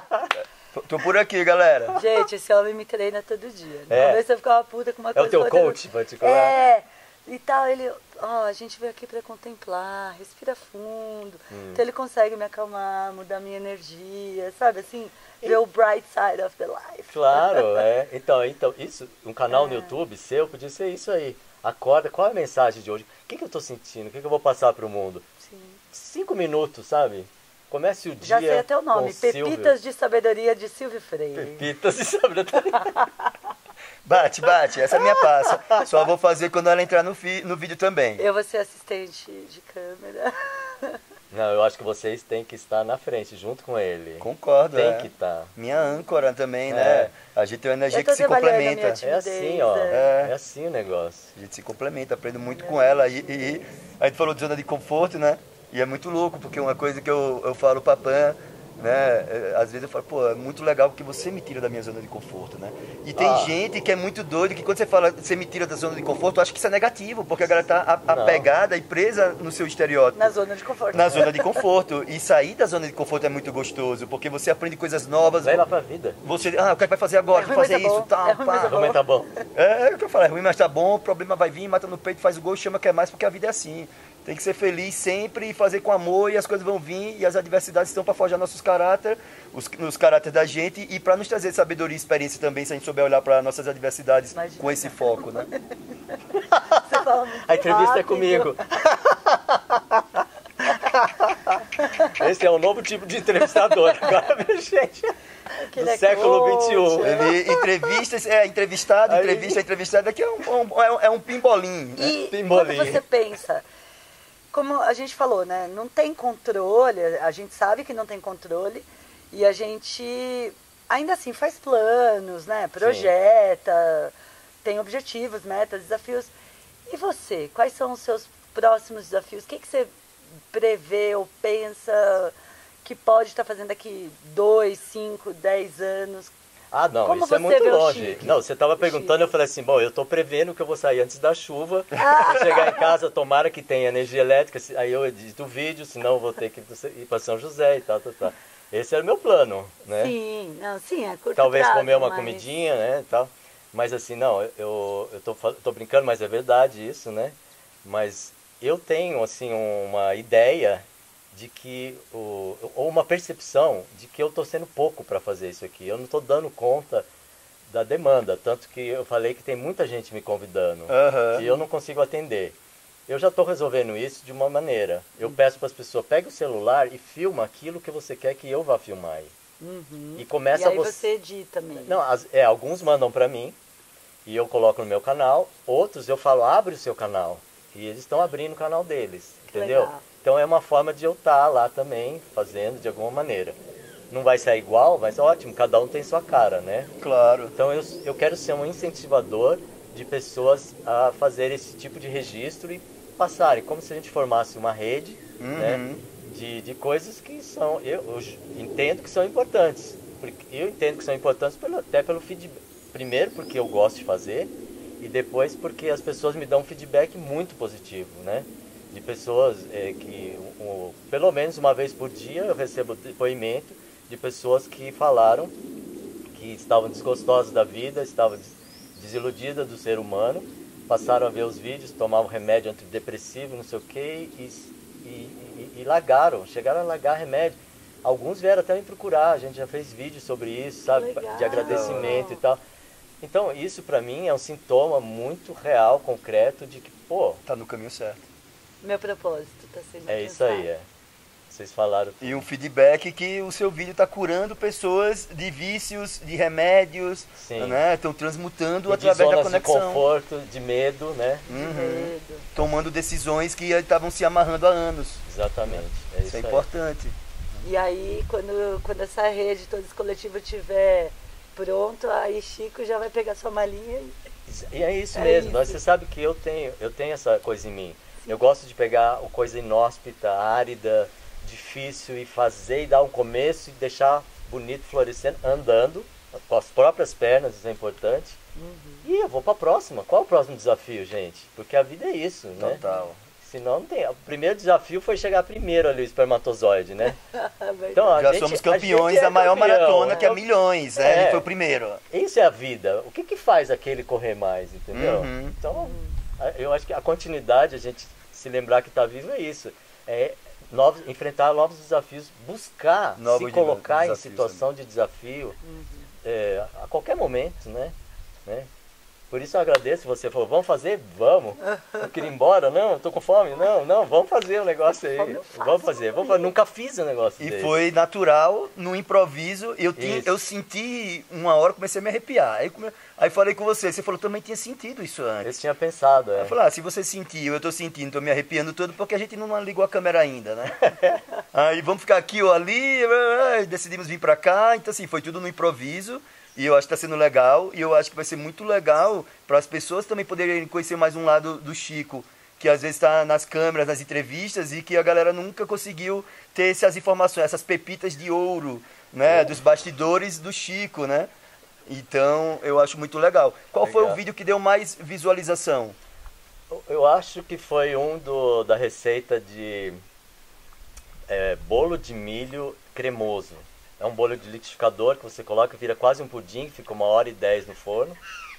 Speaker 2: Tô- Tô por aqui, galera.
Speaker 3: Gente, esse homem me treina todo dia. No
Speaker 1: É.
Speaker 3: começo eu ficava puta com uma
Speaker 1: É
Speaker 3: coisa.
Speaker 1: o teu
Speaker 3: outra,
Speaker 1: coach particular?
Speaker 3: É, e tal, ele, ó, a gente veio aqui para contemplar, respira fundo.
Speaker 1: Hum.
Speaker 3: Então ele consegue me acalmar, mudar minha energia, sabe assim? Ver o bright side of the life.
Speaker 1: Claro, é. Então, então isso, um canal
Speaker 3: É.
Speaker 1: no YouTube seu podia ser isso aí. Acorda, qual é a mensagem de hoje? O que, que eu tô sentindo? O que, que eu vou passar pro mundo?
Speaker 3: Sim.
Speaker 1: Cinco minutos, sabe? Comece o dia.
Speaker 3: Já sei até o nome,
Speaker 1: com Silvio.
Speaker 3: Pepitas de Sabedoria de Silvio Freire.
Speaker 1: Pepitas de sabedoria.
Speaker 2: Bate, bate, essa é a minha passa. Só vou fazer quando ela entrar no, fi, no vídeo também.
Speaker 3: Eu vou ser assistente de câmera.
Speaker 1: Não, eu acho que vocês têm que estar na frente, junto com ele.
Speaker 2: Concordo,
Speaker 1: Tem
Speaker 2: é.
Speaker 1: que estar.
Speaker 2: Minha âncora também,
Speaker 1: É.
Speaker 2: né? A gente tem uma energia
Speaker 3: Eu tô
Speaker 2: que se
Speaker 3: trabalhando a minha
Speaker 2: complementa.
Speaker 1: É assim, ó.
Speaker 2: É.
Speaker 1: É assim o negócio.
Speaker 2: A gente se complementa, aprendo muito com ela. E, e, e a gente falou de zona de conforto, né? E é muito louco, porque uma coisa que eu, eu falo pra Pan, né? é, Às vezes eu falo, pô, é muito legal porque você me tira da minha zona de conforto, né? E tem
Speaker 1: Ah.
Speaker 2: gente que é muito doido, que quando você fala, você me tira da zona de conforto, eu acho que isso é negativo, porque a galera tá a-
Speaker 1: Não.
Speaker 2: apegada e presa no seu estereótipo.
Speaker 3: Na zona de conforto.
Speaker 2: Na zona de conforto. E sair da zona de conforto é muito gostoso, porque você aprende coisas novas.
Speaker 1: Vai lá pra vida.
Speaker 2: Você, ah, o que é que vai fazer agora?
Speaker 3: É
Speaker 2: Vou
Speaker 3: ruim,
Speaker 2: fazer
Speaker 3: mas é
Speaker 2: isso,
Speaker 3: bom.
Speaker 2: tal,
Speaker 3: É ruim, mas
Speaker 2: pá.
Speaker 3: é bom.
Speaker 1: Como é que tá bom?
Speaker 2: É, é o que eu falo, é ruim, mas tá bom, o problema vai vir, mata no peito, faz o gol, chama que é mais, porque a vida é assim. Tem que ser feliz sempre e fazer com amor, e as coisas vão vir, e as adversidades estão para forjar nossos caráteres, os, os caráteres da gente, e para nos trazer sabedoria e experiência também, se a gente souber olhar para nossas adversidades
Speaker 3: Imagina.
Speaker 2: com esse foco, né?
Speaker 3: Você fala muito
Speaker 1: A entrevista é
Speaker 3: rápido.
Speaker 1: comigo. Esse é um novo tipo de entrevistador agora, minha gente.
Speaker 3: Que ele
Speaker 1: Do
Speaker 3: é
Speaker 1: século vinte e um.
Speaker 3: coach.
Speaker 2: Ele entrevista, é entrevistado,
Speaker 1: Aí-
Speaker 2: entrevista, entrevistado, aqui é um, um- é um, é um pimbolim, né?
Speaker 3: E
Speaker 1: Pimbolim.
Speaker 3: quando você pensa, como a gente falou, né? Não tem controle, a gente sabe que não tem controle e a gente ainda assim faz planos, né? Projeta, tem objetivos, metas, desafios. E você, quais são os seus próximos desafios? O que, que você prevê ou pensa que pode estar fazendo daqui dois, cinco, dez anos?
Speaker 1: Ah, não,
Speaker 3: Como
Speaker 1: isso é
Speaker 3: você
Speaker 1: muito
Speaker 3: vê o
Speaker 1: longe.
Speaker 3: Chique?
Speaker 1: Não, você estava
Speaker 3: O
Speaker 1: perguntando,
Speaker 3: Chique.
Speaker 1: eu falei assim, bom, eu estou prevendo que eu vou sair antes da chuva, vou chegar em casa, tomara que tenha energia elétrica, se- aí eu edito o vídeo, senão eu vou ter que ir para São José e tal, tal, tal. Esse era o meu plano, né?
Speaker 3: Sim, não, sim, é curto
Speaker 1: Talvez
Speaker 3: prazo,
Speaker 1: comer uma
Speaker 3: mas-
Speaker 1: comidinha, né, e tal. Mas assim, não, eu, eu tô, fal- tô brincando, mas é verdade isso, né? Mas eu tenho, assim, uma ideia de que, o, ou uma percepção de que eu tô sendo pouco para fazer isso aqui. Eu não tô dando conta da demanda, tanto que eu falei que tem muita gente me convidando
Speaker 2: Aham.
Speaker 1: e eu não consigo atender. Eu já estou resolvendo isso de uma maneira. Eu peço para as pessoas, pegue o celular e filma aquilo que você quer que eu vá filmar aí.
Speaker 3: Uhum.
Speaker 1: E começa
Speaker 3: e aí
Speaker 1: você...
Speaker 3: você edita mesmo.
Speaker 1: Não, as- é, alguns mandam para mim e eu coloco no meu canal, outros eu falo, abre o seu canal. E eles estão abrindo o canal deles,
Speaker 3: Que
Speaker 1: entendeu?
Speaker 3: legal.
Speaker 1: Então é uma forma de eu estar lá também, fazendo de alguma maneira. Não vai sair igual, mas ótimo, cada um tem sua cara, né?
Speaker 2: Claro.
Speaker 1: Então eu, eu quero ser um incentivador de pessoas a fazer esse tipo de registro e passarem, como se a gente formasse uma rede, né,
Speaker 2: Uhum.
Speaker 1: de, de coisas que são, eu, eu entendo que são importantes. Porque eu entendo que são importantes pelo, até pelo feedback. Primeiro porque eu gosto de fazer e depois porque as pessoas me dão um feedback muito positivo, né? De pessoas é, que, um, pelo menos uma vez por dia, eu recebo depoimento de pessoas que falaram que estavam desgostosas da vida, estavam des- desiludidas do ser humano, passaram a ver os vídeos, tomavam remédio antidepressivo, não sei o quê, e, e, e, e largaram, chegaram a largar remédio. Alguns vieram até me procurar, a gente já fez vídeos sobre isso, sabe,
Speaker 3: Legal.
Speaker 1: de agradecimento e tal. Então, isso para mim é um sintoma muito real, concreto, de que, pô,
Speaker 2: Tá no caminho certo.
Speaker 3: Meu propósito está sendo
Speaker 1: é isso aí,
Speaker 3: alcançado.
Speaker 1: é. Vocês falaram.
Speaker 2: E um feedback que o seu vídeo está curando pessoas de vícios, de remédios,
Speaker 1: Sim.
Speaker 2: né? Estão transmutando
Speaker 1: E de
Speaker 2: através da
Speaker 1: zonas de
Speaker 2: conexão.
Speaker 1: conforto, de medo, né?
Speaker 3: De
Speaker 2: Uhum.
Speaker 3: medo.
Speaker 2: Tomando decisões que estavam se amarrando há anos.
Speaker 1: Exatamente. É isso,
Speaker 2: Isso é
Speaker 1: aí.
Speaker 2: importante.
Speaker 3: E aí, quando, quando essa rede, todo esse coletivo estiver pronto, aí Chico já vai pegar sua malinha e...
Speaker 1: E é isso
Speaker 3: É
Speaker 1: mesmo.
Speaker 3: isso.
Speaker 1: Mas você sabe que eu tenho, eu tenho essa coisa em mim. Eu gosto de pegar o coisa inóspita, árida, difícil e fazer e dar um começo e deixar bonito, florescendo, andando com as próprias pernas, isso é importante. E eu vou para a próxima. Qual é o próximo desafio, gente? Porque a vida é isso, né?
Speaker 2: Total.
Speaker 1: Senão não tem. O primeiro desafio foi chegar primeiro ali, o espermatozoide, né?
Speaker 3: Verdade.
Speaker 1: Então, a
Speaker 2: Já
Speaker 1: gente-
Speaker 2: somos
Speaker 1: a
Speaker 2: campeões
Speaker 1: gente é
Speaker 2: da maior
Speaker 1: campeão,
Speaker 2: maratona, que é
Speaker 1: é.
Speaker 2: milhões, né?
Speaker 1: É.
Speaker 2: Ele foi o primeiro.
Speaker 1: Isso é a vida. O que que faz aquele correr mais, entendeu?
Speaker 2: Uhum.
Speaker 1: Então, Eu acho que a continuidade, a gente se lembrar que está vivo é isso. É novos, enfrentar novos desafios, buscar
Speaker 2: Novos
Speaker 1: se colocar em
Speaker 2: desafios
Speaker 1: situação de desafio uhum. é, a qualquer momento, né? né? Por isso eu agradeço, você falou, vamos fazer? Vamos. Eu queria ir embora, não, eu tô com fome, não, não, vamos fazer o um negócio aí. Vamos fazer, vamos fazer. Nunca fiz um negócio
Speaker 2: E
Speaker 1: desse.
Speaker 2: foi natural, no improviso, eu, tinha, eu senti uma hora, comecei a me arrepiar. Aí, come... aí falei com você, você falou, também tinha sentido isso antes.
Speaker 1: Eu tinha pensado, é.
Speaker 2: Eu falei, ah, se você sentiu, eu tô sentindo, tô me arrepiando todo, porque a gente não ligou a câmera ainda, né? Aí vamos ficar aqui ou ali, decidimos vir pra cá, então assim, foi tudo no improviso. E eu acho que está sendo legal, e eu acho que vai ser muito legal para as pessoas também poderem conhecer mais um lado do Chico, que às vezes está nas câmeras, nas entrevistas, e que a galera nunca conseguiu ter essas informações, essas pepitas de ouro, né, dos bastidores do Chico, né? Então, eu acho muito legal. Qual legal. Foi o vídeo que deu mais visualização?
Speaker 1: Eu acho que foi um do, da receita de é, bolo de milho cremoso. É um bolo de liquidificador que você coloca, vira quase um pudim, fica uma hora e dez no forno.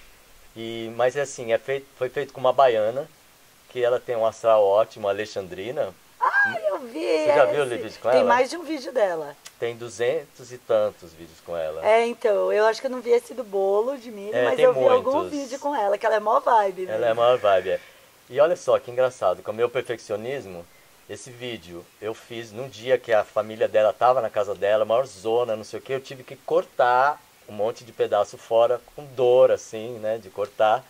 Speaker 1: E, mas é assim, é feito, foi feito com uma baiana, que ela tem um astral ótimo, a Alexandrina.
Speaker 3: Ah, eu vi!
Speaker 1: Você já viu o vídeo com ela?
Speaker 3: Tem mais de um vídeo dela.
Speaker 1: Tem duzentos e tantos vídeos com ela.
Speaker 3: É, então, eu acho que eu não vi esse do bolo de milho,
Speaker 1: é,
Speaker 3: mas eu vi
Speaker 1: muitos.
Speaker 3: algum vídeo com ela, que ela é mó vibe, né?
Speaker 1: Ela é mó vibe, é. E olha só, que engraçado, com o meu perfeccionismo, esse vídeo eu fiz num dia que a família dela estava na casa dela, maior zona, não sei o que, eu tive que cortar um monte de pedaço fora, com dor assim, né, de cortar.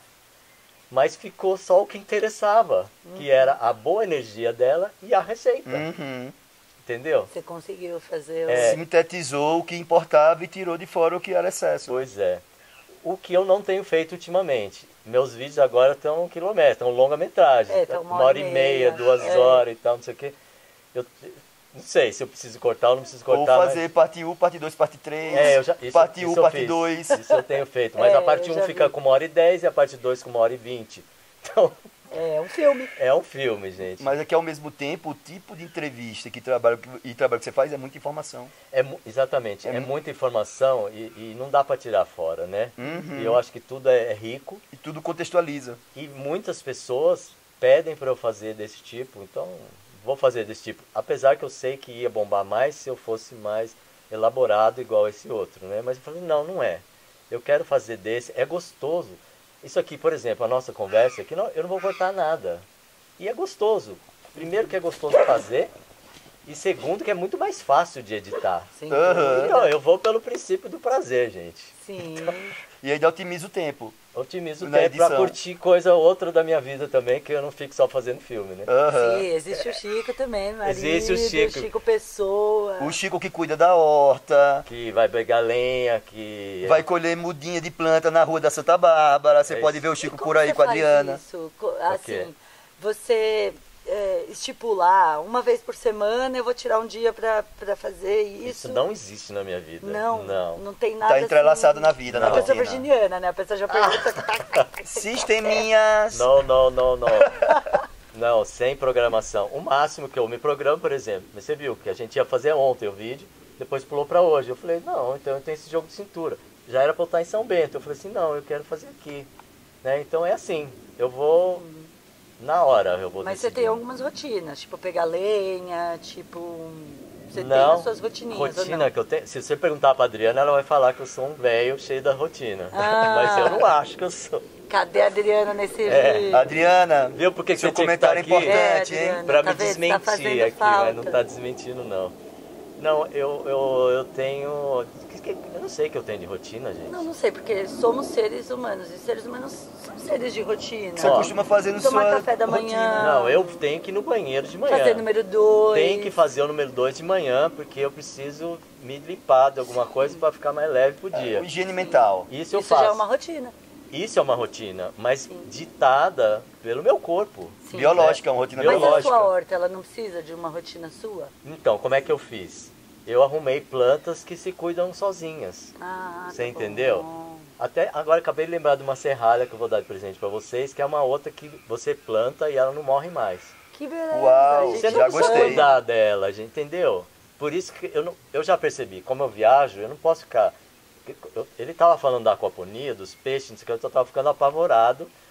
Speaker 1: Mas ficou só o que interessava, uhum. que era a boa energia dela e a receita.
Speaker 2: Uhum.
Speaker 1: Entendeu?
Speaker 3: Você conseguiu fazer... O...
Speaker 1: É.
Speaker 2: Sintetizou o que importava e tirou de fora o que era excesso.
Speaker 1: Pois é. O que eu não tenho feito ultimamente. Meus vídeos agora estão um quilômetro, estão longa-metragem.
Speaker 3: É, tá uma,
Speaker 1: uma hora e meia, meia duas
Speaker 3: é.
Speaker 1: horas e tal, não sei o quê. Eu não sei se eu preciso cortar ou não preciso cortar.
Speaker 2: Ou fazer
Speaker 1: mas...
Speaker 2: parte um, parte dois, parte três.
Speaker 1: É, eu já, isso,
Speaker 2: parte
Speaker 1: isso
Speaker 2: um, parte dois.
Speaker 1: Isso eu tenho feito. Mas
Speaker 3: é,
Speaker 1: a parte um fica vi. com uma hora e dez e a parte dois com uma hora e vinte. Então...
Speaker 3: É um filme.
Speaker 1: É um filme, gente.
Speaker 2: Mas é que ao mesmo tempo, o tipo de entrevista que trabalho, e trabalho que você faz é muita informação.
Speaker 1: É, exatamente, é, é muita informação e, e não dá para tirar fora, né?
Speaker 2: Uhum.
Speaker 1: E eu acho que tudo é, é rico.
Speaker 2: E tudo contextualiza.
Speaker 1: E muitas pessoas pedem para eu fazer desse tipo, então vou fazer desse tipo. Apesar que eu sei que ia bombar mais se eu fosse mais elaborado igual esse outro, né? Mas eu falei, não, não é. Eu quero fazer desse, é gostoso. Isso aqui, por exemplo, a nossa conversa aqui, não, eu não vou cortar nada. E é gostoso. Primeiro que é gostoso fazer, e segundo que é muito mais fácil de editar.
Speaker 3: Sim.
Speaker 2: Uhum.
Speaker 1: Então, eu vou pelo princípio do prazer, gente.
Speaker 3: Sim.
Speaker 1: Então,
Speaker 2: e ainda otimiza o tempo.
Speaker 1: Otimiza o
Speaker 2: na
Speaker 1: tempo
Speaker 2: edição.
Speaker 1: pra curtir coisa outra da minha vida também, que eu não fico só fazendo filme, né?
Speaker 2: Uhum.
Speaker 3: Sim, existe o Chico também, marido,
Speaker 1: Existe o Chico.
Speaker 3: Chico Pessoa.
Speaker 2: O Chico que cuida da horta.
Speaker 1: Que vai pegar lenha, que...
Speaker 2: Vai colher mudinha de planta na rua da Santa Bárbara. Você
Speaker 1: É
Speaker 2: pode
Speaker 1: isso.
Speaker 2: ver o Chico
Speaker 3: E como
Speaker 2: por aí
Speaker 3: você
Speaker 2: com a
Speaker 3: faz
Speaker 2: Adriana.
Speaker 3: Isso? Assim, você é, estipular, uma vez por semana eu vou tirar um dia pra, pra fazer isso.
Speaker 1: Isso não existe na minha vida.
Speaker 3: Não,
Speaker 1: não,
Speaker 3: não tem nada
Speaker 2: Tá entrelaçado
Speaker 3: assim,
Speaker 2: na vida,
Speaker 3: na
Speaker 2: na
Speaker 3: pessoa
Speaker 2: rotina.
Speaker 3: virginiana, né? A pessoa já pergunta que tá...
Speaker 2: Sisteminhas.
Speaker 1: Não, não, não, não. Não, sem programação. O máximo que eu me programo, por exemplo, você viu que a gente ia fazer ontem o vídeo, depois pulou pra hoje. Eu falei, não, então eu tenho esse jogo de cintura. Já era pra eu estar em São Bento. Eu falei assim, não, eu quero fazer aqui. Né? Então é assim, eu vou... Na hora eu vou
Speaker 3: Mas
Speaker 1: decidir.
Speaker 3: você tem algumas rotinas, tipo pegar lenha, tipo... Você
Speaker 1: não,
Speaker 3: tem as suas rotininhas,
Speaker 1: rotina
Speaker 3: ou não?
Speaker 1: que eu tenho. Se você perguntar pra Adriana, ela vai falar que eu sou um velho cheio da rotina.
Speaker 3: Ah.
Speaker 1: Mas eu não acho que eu sou.
Speaker 3: Cadê a Adriana nesse
Speaker 1: É.
Speaker 3: vídeo?
Speaker 2: Adriana,
Speaker 1: Viu por que que
Speaker 2: seu
Speaker 1: você tinha que
Speaker 2: comentário é
Speaker 1: estar aqui?
Speaker 2: importante,
Speaker 3: É,
Speaker 2: hein?
Speaker 3: Adriana.
Speaker 1: Pra
Speaker 3: Tá
Speaker 1: me
Speaker 3: vendo? Tá
Speaker 1: desmentir
Speaker 3: fazendo
Speaker 1: aqui,
Speaker 3: falta.
Speaker 1: mas não tá desmentindo não. Não, eu, eu, eu tenho... Eu não sei o que eu tenho de rotina, gente.
Speaker 3: Não, não sei, porque somos seres humanos, e seres humanos são seres de rotina.
Speaker 2: Você
Speaker 1: Ó,
Speaker 2: costuma fazer no seu
Speaker 3: tomar café da manhã.
Speaker 2: rotina.
Speaker 1: Não, eu tenho que ir no banheiro de manhã.
Speaker 3: Fazer número dois.
Speaker 1: Tem que fazer o número dois de manhã, porque eu preciso me limpar de alguma coisa para ficar mais leve pro dia.
Speaker 2: É, higiene mental.
Speaker 1: Isso eu
Speaker 3: Isso
Speaker 1: faço.
Speaker 3: já é uma rotina.
Speaker 1: Isso é uma rotina, mas ditada pelo meu corpo.
Speaker 3: Sim.
Speaker 2: Biológica, é uma rotina
Speaker 3: Mas a
Speaker 1: biológica.
Speaker 3: sua horta, ela não precisa de uma rotina sua?
Speaker 1: Então, como é que eu fiz? Eu arrumei plantas que se cuidam sozinhas.
Speaker 3: Ah,
Speaker 1: Você
Speaker 3: tá
Speaker 1: entendeu?
Speaker 3: bom.
Speaker 1: Até agora acabei de lembrar de uma serralha que eu vou dar de presente para vocês, que é uma outra que você planta e ela não morre mais.
Speaker 3: Que beleza.
Speaker 2: Uau,
Speaker 3: gente.
Speaker 1: Você não
Speaker 2: já
Speaker 1: precisa
Speaker 2: gostei.
Speaker 1: cuidar dela, gente, entendeu? Por isso que eu, não, eu já percebi, como eu viajo, eu não posso ficar... Eu, ele estava falando da aquaponia, dos peixes, não sei o que, eu estava ficando apavorado,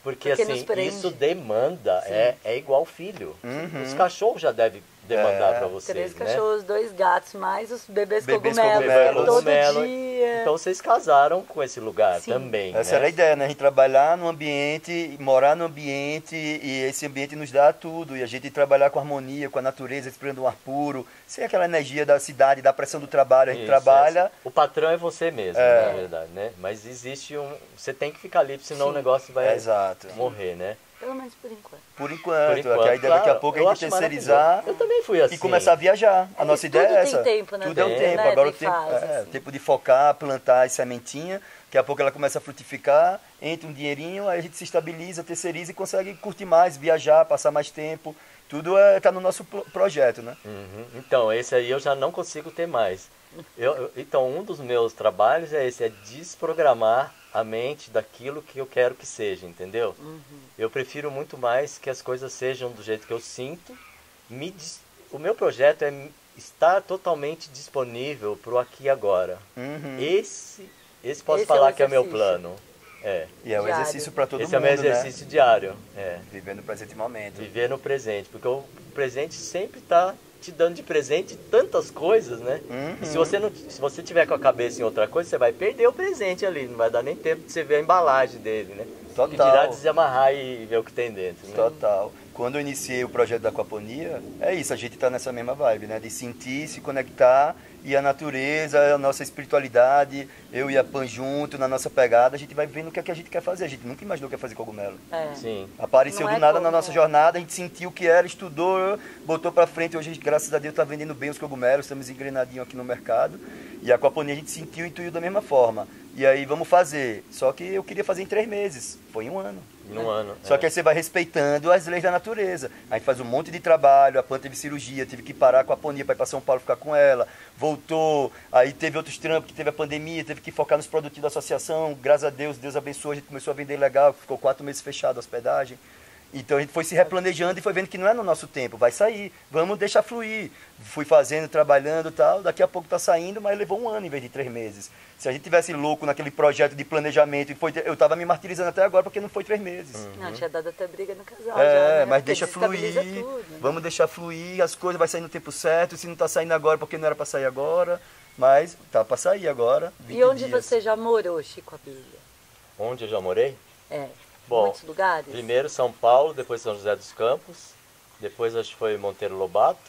Speaker 1: Porque,
Speaker 3: Porque
Speaker 1: assim,
Speaker 3: nos prende.
Speaker 1: isso demanda, é, é igual filho.
Speaker 2: Uhum.
Speaker 1: Os cachorros já devem demandar
Speaker 2: É.
Speaker 1: pra vocês,
Speaker 3: Três
Speaker 1: né?
Speaker 3: cachorros, dois gatos, mais os bebês,
Speaker 2: Bebês
Speaker 3: cogumelos.
Speaker 2: cogumelos.
Speaker 3: Todo
Speaker 1: Cogumelo.
Speaker 3: dia.
Speaker 1: Então vocês casaram com esse lugar
Speaker 3: Sim.
Speaker 1: também,
Speaker 2: Essa
Speaker 1: né?
Speaker 2: era a ideia, né? A gente trabalhar no ambiente, morar no ambiente, e esse ambiente nos dá tudo. E a gente trabalhar com harmonia, com a natureza, respirando um ar puro, sem aquela energia da cidade, da pressão do trabalho. A gente
Speaker 1: Isso,
Speaker 2: trabalha.
Speaker 1: é. O patrão é você mesmo,
Speaker 2: É.
Speaker 1: na verdade, né? Mas existe um... Você tem que ficar livre, senão
Speaker 3: Sim.
Speaker 1: o negócio vai
Speaker 2: Exato.
Speaker 1: morrer, né?
Speaker 3: Pelo menos por enquanto.
Speaker 2: Por enquanto.
Speaker 1: Por enquanto,
Speaker 2: que a ideia daqui a
Speaker 1: claro,
Speaker 2: pouco
Speaker 1: eu
Speaker 2: é a gente
Speaker 1: acho
Speaker 2: terceirizar
Speaker 1: maravilhoso. Eu também fui assim.
Speaker 2: e começar a viajar. A
Speaker 3: É,
Speaker 2: nossa
Speaker 3: tudo
Speaker 2: ideia é
Speaker 3: tem
Speaker 2: essa.
Speaker 3: tempo, na
Speaker 2: Tudo é o
Speaker 3: verdade,
Speaker 2: tempo.
Speaker 3: né?
Speaker 2: Agora o
Speaker 3: Tem
Speaker 2: tempo
Speaker 3: fase,
Speaker 2: é
Speaker 3: assim.
Speaker 2: tempo de focar, plantar as sementinhas. Daqui a pouco ela começa a frutificar, entra um dinheirinho, aí a gente se estabiliza, terceiriza e consegue curtir mais, viajar, passar mais tempo. Tudo está no nosso pro- projeto, né?
Speaker 1: Uhum. Então, esse aí eu já não consigo ter mais. Eu, eu- então, um dos meus trabalhos é esse, é desprogramar a mente daquilo que eu quero que seja, entendeu?
Speaker 3: Uhum.
Speaker 1: Eu prefiro muito mais que as coisas sejam do jeito que eu sinto. Me dis- O meu projeto é m- estar totalmente disponível para o aqui e agora.
Speaker 2: Uhum.
Speaker 1: Esse, esse posso
Speaker 3: Esse é o
Speaker 1: falar que é o meu
Speaker 3: exercício.
Speaker 1: plano. É.
Speaker 2: E é um
Speaker 3: Diário.
Speaker 2: exercício para todo
Speaker 1: Esse é o
Speaker 2: mundo,
Speaker 1: meu exercício
Speaker 2: né?
Speaker 1: diário. É.
Speaker 2: Vivendo o presente momento.
Speaker 1: Viver no presente, porque o presente sempre está te dando de presente tantas coisas, né?
Speaker 2: Uhum.
Speaker 1: E se você não, se você tiver com a cabeça em outra coisa, você vai perder o presente ali, não vai dar nem tempo de você ver a embalagem dele, né?
Speaker 2: Total.
Speaker 1: E tirar, desamarrar e ver o que tem dentro, né?
Speaker 2: Total. Quando eu iniciei o projeto da aquaponia, é isso, a gente está nessa mesma vibe, né? De sentir, se conectar, e a natureza, a nossa espiritualidade, eu e a Pan junto, na nossa pegada, a gente vai vendo o que é que a gente quer fazer. A gente nunca imaginou que ia fazer cogumelo.
Speaker 3: É.
Speaker 1: Sim.
Speaker 2: Apareceu
Speaker 3: Não
Speaker 2: do
Speaker 3: é
Speaker 2: nada
Speaker 3: como-
Speaker 2: na nossa jornada, a gente sentiu o que era, estudou, botou pra frente. Hoje, graças a Deus, está vendendo bem os cogumelos, estamos engrenadinhos aqui no mercado. E a aquaponia a gente sentiu e intuiu da mesma forma. E aí, vamos fazer. Só que eu queria fazer em três meses, foi em um ano.
Speaker 1: Em um ano.
Speaker 2: Só
Speaker 1: é.
Speaker 2: que aí você vai respeitando as leis da natureza. A gente faz um monte de trabalho, a Pan teve cirurgia, teve que parar com a aponia para ir para São Paulo ficar com ela. Voltou, aí teve outros trampos, que teve a pandemia, teve que focar nos produtos da associação. Graças a Deus, Deus abençoou, a gente começou a vender legal, ficou quatro meses fechado a hospedagem. Então a gente foi se replanejando e foi vendo que não é no nosso tempo, vai sair, vamos deixar fluir. Fui fazendo, trabalhando e tal, daqui a pouco está saindo, mas levou um ano em vez de três meses. Se a gente tivesse louco naquele projeto de planejamento, e foi, eu estava me martirizando até agora porque não foi três meses.
Speaker 3: Não, tinha dado até briga no casal.
Speaker 2: É,
Speaker 3: já, né?
Speaker 2: mas
Speaker 3: Porque
Speaker 2: deixa fluir,
Speaker 3: desestabiliza tudo, né?
Speaker 2: vamos deixar fluir, as coisas vai sair no tempo certo, se não está saindo agora porque não era para sair agora, mas tá para sair agora.
Speaker 3: E onde
Speaker 2: dias.
Speaker 3: você já morou, Chico Abelha?
Speaker 1: Onde eu já morei?
Speaker 3: É.
Speaker 1: Bom,
Speaker 3: Muitos lugares?
Speaker 1: Primeiro São Paulo, depois São José dos Campos, depois acho que foi Monteiro Lobato,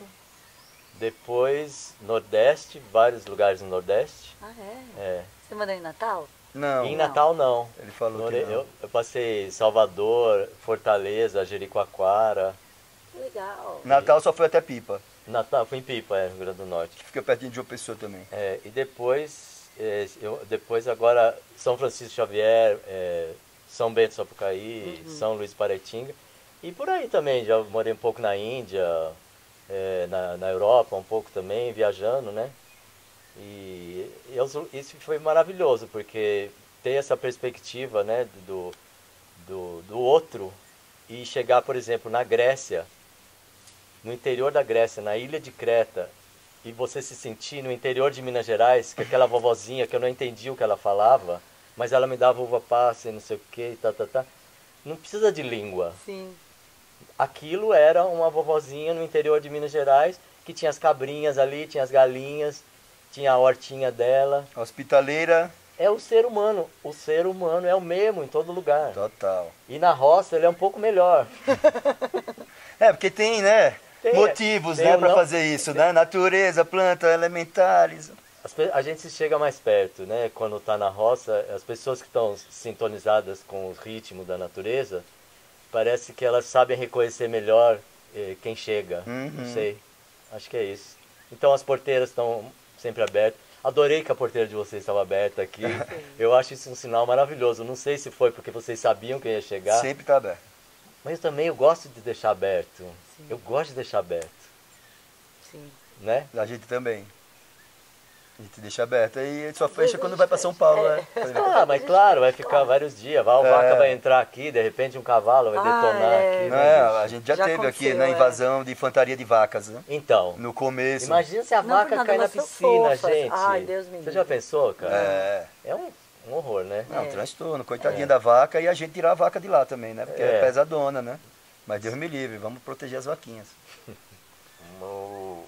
Speaker 1: depois Nordeste, vários lugares no Nordeste.
Speaker 3: Ah, é?
Speaker 1: É.
Speaker 3: Você morou em Natal?
Speaker 2: Não,
Speaker 1: E em Natal não.
Speaker 2: ele falou
Speaker 1: Morei-
Speaker 2: que não.
Speaker 1: eu, eu passei Salvador, Fortaleza, Jericoacoara.
Speaker 3: Que legal.
Speaker 2: Natal só foi até Pipa,
Speaker 1: Natal, fui em Pipa, é, Rio Grande do Norte.
Speaker 2: que fica pertinho de João Pessoa também.
Speaker 1: É, e depois, é, eu, depois agora São Francisco Xavier, é, São Bento Sapucaí, São Luís Paraitinga. E por aí também, já morei um pouco na Índia, é, na, na Europa um pouco também, viajando, né? E eu- isso foi maravilhoso, porque ter essa perspectiva, né, do, do, do outro e chegar, por exemplo, na Grécia, no interior da Grécia, na ilha de Creta, e você se sentir no interior de Minas Gerais, que aquela vovozinha que eu não entendia o que ela falava, mas ela me dava uva passa e não sei o que, tá, tá, tá. Não precisa de língua.
Speaker 3: Sim.
Speaker 1: Aquilo era uma vovozinha no interior de Minas Gerais, que tinha as cabrinhas ali, tinha as galinhas, tinha a hortinha dela.
Speaker 2: Hospitaleira,
Speaker 1: É o ser humano. O ser humano é o mesmo em todo lugar.
Speaker 2: total.
Speaker 1: E na roça ele é um pouco melhor.
Speaker 2: É, porque tem, né,
Speaker 1: Tem,
Speaker 2: motivos,
Speaker 1: tem
Speaker 2: né,
Speaker 1: o
Speaker 2: para
Speaker 1: não-
Speaker 2: fazer isso, né? Natureza, planta, elementares.
Speaker 1: As pe- a gente se chega mais perto, né? Quando está na roça, as pessoas que estão sintonizadas com o ritmo da natureza, parece que elas sabem reconhecer melhor eh, quem chega.
Speaker 2: Uhum.
Speaker 1: Não sei. Acho que é isso. Então as porteiras estão sempre abertas. Adorei que a porteira de vocês estava aberta aqui. Eu acho isso um sinal maravilhoso. Não sei se foi porque vocês sabiam que eu ia chegar,
Speaker 2: Sempre tá aberto.
Speaker 1: mas também eu gosto de deixar aberto. Eu gosto de deixar aberto,
Speaker 3: Sim.
Speaker 1: né?
Speaker 2: A gente também. A gente deixa aberto e só fecha quando vai para São Paulo, né?
Speaker 1: Ah, mas claro, vai ficar vários dias. Vai, a
Speaker 2: É.
Speaker 1: vaca vai entrar aqui, de repente um cavalo vai
Speaker 3: Ah,
Speaker 1: detonar
Speaker 3: é.
Speaker 1: aqui.
Speaker 2: Não
Speaker 1: né,
Speaker 2: é,
Speaker 1: bicho?
Speaker 2: a gente já,
Speaker 3: Já
Speaker 2: teve aqui
Speaker 3: aconteceu,
Speaker 2: na
Speaker 3: é.
Speaker 2: invasão de infantaria de vacas, né?
Speaker 1: Então,
Speaker 2: No começo.
Speaker 1: imagina se a
Speaker 3: Não,
Speaker 1: vaca
Speaker 3: Fernanda,
Speaker 1: cai na
Speaker 3: elas são
Speaker 1: piscina,
Speaker 3: fofas.
Speaker 1: gente.
Speaker 3: Ai, Deus me
Speaker 1: Você já
Speaker 3: livre.
Speaker 1: pensou, cara?
Speaker 2: É.
Speaker 1: É um, um horror, né?
Speaker 2: Não,
Speaker 3: É.
Speaker 2: transtorno, coitadinha
Speaker 1: É.
Speaker 2: da vaca e a gente tirar a vaca de lá também, né? Porque é,
Speaker 1: É.
Speaker 2: pesadona, né? Mas Deus me livre, vamos proteger as vaquinhas.
Speaker 1: Mo-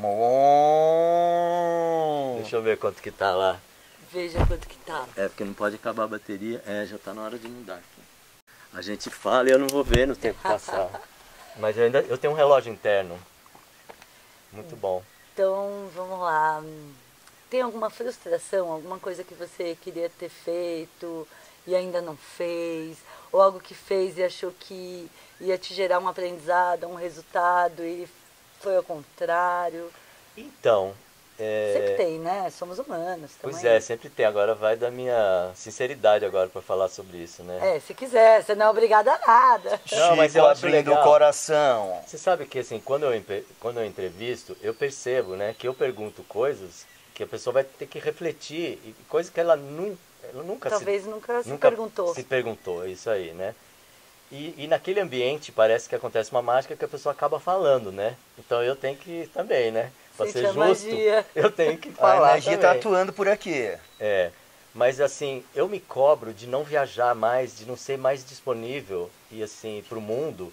Speaker 2: Mo-
Speaker 1: Deixa eu ver quanto que tá lá.
Speaker 3: Veja quanto que tá.
Speaker 1: É, porque não pode acabar a bateria. É, já tá na hora de mudar aqui. A gente fala e eu não vou ver no tempo passar. Mas eu ainda eu tenho um relógio interno. Muito bom.
Speaker 3: Então, vamos lá. Tem alguma frustração, alguma coisa que você queria ter feito e ainda não fez? Ou algo que fez e achou que ia te gerar um aprendizado, um resultado e foi ao contrário?
Speaker 1: Então, é...
Speaker 3: Sempre tem, né? Somos humanos também.
Speaker 1: Pois é, sempre tem. Agora vai da minha sinceridade agora para falar sobre isso, né?
Speaker 3: É, se quiser, você não é obrigado a nada.
Speaker 1: Não, mas
Speaker 2: Chico
Speaker 1: eu acho
Speaker 2: abrindo
Speaker 1: legal.
Speaker 2: o coração.
Speaker 1: Você sabe que assim, quando eu, empre- quando eu entrevisto, eu percebo, né, que eu pergunto coisas que a pessoa vai ter que refletir, e coisas que ela, nu, ela nunca
Speaker 3: Talvez
Speaker 1: se,
Speaker 3: nunca se
Speaker 1: nunca
Speaker 3: perguntou.
Speaker 1: se perguntou, é isso aí, né? E, e naquele ambiente parece que acontece uma mágica que a pessoa acaba falando, né? Então eu tenho que também, né? Pra
Speaker 3: Sente
Speaker 1: ser
Speaker 3: a
Speaker 1: justo,
Speaker 3: magia.
Speaker 1: eu tenho que
Speaker 2: A
Speaker 1: falar
Speaker 2: energia tá
Speaker 1: também.
Speaker 2: atuando por aqui.
Speaker 1: É, mas assim, eu me cobro de não viajar mais, de não ser mais disponível e assim pro mundo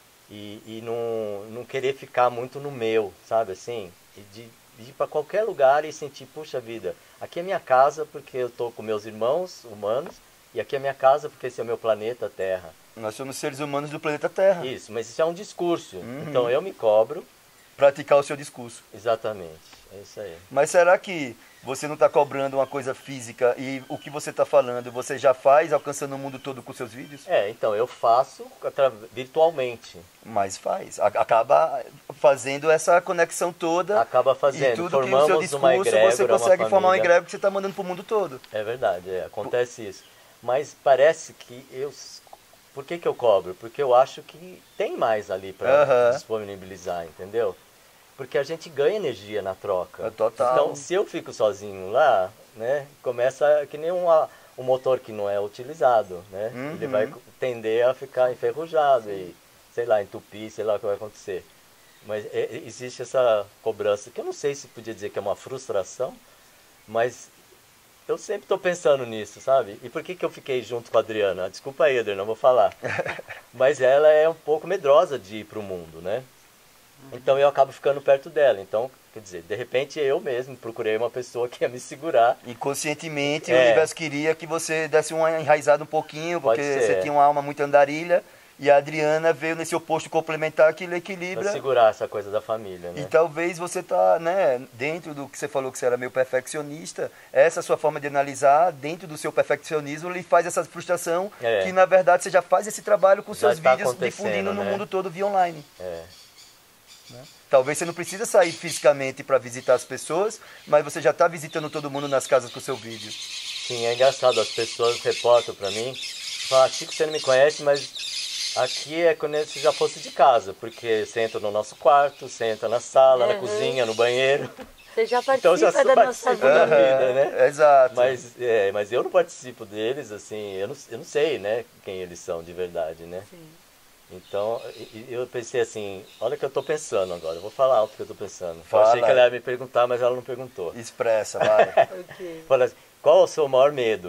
Speaker 1: e, e não, não querer ficar muito no meu, sabe assim? E de, de ir para qualquer lugar e sentir, puxa vida, aqui é minha casa porque eu tô com meus irmãos humanos e aqui é minha casa porque esse é o meu planeta Terra.
Speaker 2: Nós somos seres humanos do planeta Terra.
Speaker 1: Isso, mas isso é um discurso.
Speaker 2: Uhum.
Speaker 1: Então eu me cobro,
Speaker 2: Praticar o seu discurso.
Speaker 1: exatamente, é isso aí.
Speaker 2: Mas será que você não está cobrando uma coisa física e o que você está falando você já faz alcançando o mundo todo com seus vídeos?
Speaker 1: É, então eu faço atra- virtualmente.
Speaker 2: Mas faz. A- Acaba fazendo essa conexão toda.
Speaker 1: Acaba
Speaker 2: E
Speaker 1: fazendo,
Speaker 2: tudo que o
Speaker 1: formamos
Speaker 2: seu
Speaker 1: uma
Speaker 2: discurso
Speaker 1: egrégora,
Speaker 2: você
Speaker 1: uma
Speaker 2: consegue formar uma
Speaker 1: família.
Speaker 2: egrégora que você está mandando para o mundo todo.
Speaker 1: É verdade, é, acontece isso. Mas parece que eu... Por que que eu cobro? Porque eu acho que tem mais ali para
Speaker 2: Aham.
Speaker 1: disponibilizar, entendeu? Porque a gente ganha energia na troca.
Speaker 2: É total.
Speaker 1: Então, se eu fico sozinho lá, né, começa que nem um, a- um motor que não é utilizado, né?
Speaker 2: Uhum.
Speaker 1: Ele vai tender a ficar enferrujado e, sei lá, entupir, sei lá o que vai acontecer. Mas é- é- existe essa cobrança, que eu não sei se podia dizer que é uma frustração, mas eu sempre estou pensando nisso, sabe? E por que que eu fiquei junto com a Adriana? Desculpa aí, Adriana, não vou falar. Mas ela é um pouco medrosa de ir para o mundo, né? Então eu acabo ficando perto dela. Então, quer dizer, de repente eu mesmo procurei uma pessoa que ia me segurar.
Speaker 2: Inconscientemente, o
Speaker 1: É.
Speaker 2: universo queria que você desse uma enraizada um pouquinho,
Speaker 1: Pode
Speaker 2: porque
Speaker 1: ser.
Speaker 2: você tinha uma alma muito andarilha. E a Adriana veio nesse oposto complementar que ele
Speaker 1: Pra
Speaker 2: equilibra.
Speaker 1: segurar essa coisa da família,
Speaker 2: E
Speaker 1: né?
Speaker 2: talvez você tá, né, dentro do que você falou que você era meio perfeccionista, essa sua forma de analisar, dentro do seu perfeccionismo, lhe faz essa frustração,
Speaker 1: É.
Speaker 2: que na verdade você já faz esse trabalho com
Speaker 1: Já
Speaker 2: seus
Speaker 1: tá
Speaker 2: vídeos
Speaker 1: acontecendo,
Speaker 2: difundindo no
Speaker 1: né?
Speaker 2: mundo todo via online.
Speaker 1: É.
Speaker 2: Talvez você não precisa sair fisicamente para visitar as pessoas, mas você já está visitando todo mundo nas casas com o seu vídeo.
Speaker 1: Sim, é engraçado, as pessoas reportam pra mim, falam, Chico, você não me conhece, mas aqui é como se já fosse de casa, porque você entra no nosso quarto, você entra na sala, na
Speaker 3: Uhum.
Speaker 1: cozinha, no banheiro.
Speaker 3: Você já participa
Speaker 1: Então já
Speaker 3: da nossa
Speaker 1: participa da
Speaker 3: vida.
Speaker 1: vida, né?
Speaker 2: Exato.
Speaker 1: Mas, é, mas eu não participo deles, assim, eu não, eu não sei, né, quem eles são de verdade, né?
Speaker 3: Sim.
Speaker 1: Então, e- e eu pensei assim, olha o que eu tô pensando agora, eu vou falar alto o que eu tô pensando. Eu
Speaker 2: Fala.
Speaker 1: achei que ela ia me perguntar, mas ela não perguntou.
Speaker 2: Expressa, vai.
Speaker 3: Ok.
Speaker 1: Fala assim, qual é o seu maior medo?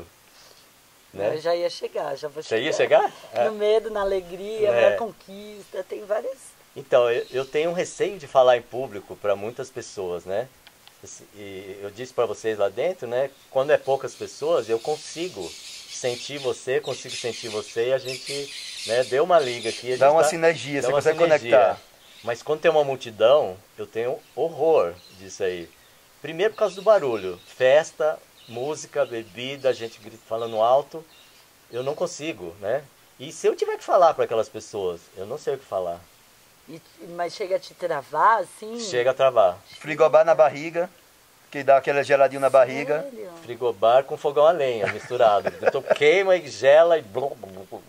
Speaker 1: Né?
Speaker 3: Eu já ia chegar, já vou
Speaker 1: Você
Speaker 3: chegar.
Speaker 1: ia chegar? É.
Speaker 3: No medo, na alegria,
Speaker 1: É.
Speaker 3: na conquista, tem várias...
Speaker 1: Então, eu, eu tenho um receio de falar em público para muitas pessoas, né? Esse- E eu disse para vocês lá dentro, né? Quando é poucas pessoas, eu consigo sentir você, consigo sentir você e a gente, né, deu uma liga aqui. a gente
Speaker 2: Dá uma
Speaker 1: tá-
Speaker 2: sinergia,
Speaker 1: dá
Speaker 2: você
Speaker 1: uma
Speaker 2: consegue
Speaker 1: sinergia.
Speaker 2: conectar.
Speaker 1: Mas quando tem uma multidão, eu tenho horror disso aí. Primeiro por causa do barulho. Festa, música, bebida, gente grita- falando alto. Eu não consigo, né? E se eu tiver que falar para aquelas pessoas, eu não sei o que falar.
Speaker 3: E- mas chega a te travar, assim?
Speaker 1: Chega a travar.
Speaker 2: Frigobar na barriga, que dá aquela geladinho na barriga.
Speaker 3: Sério?
Speaker 1: Frigobar com fogão a lenha misturado. Então queima e gela e... blum, blum, blum.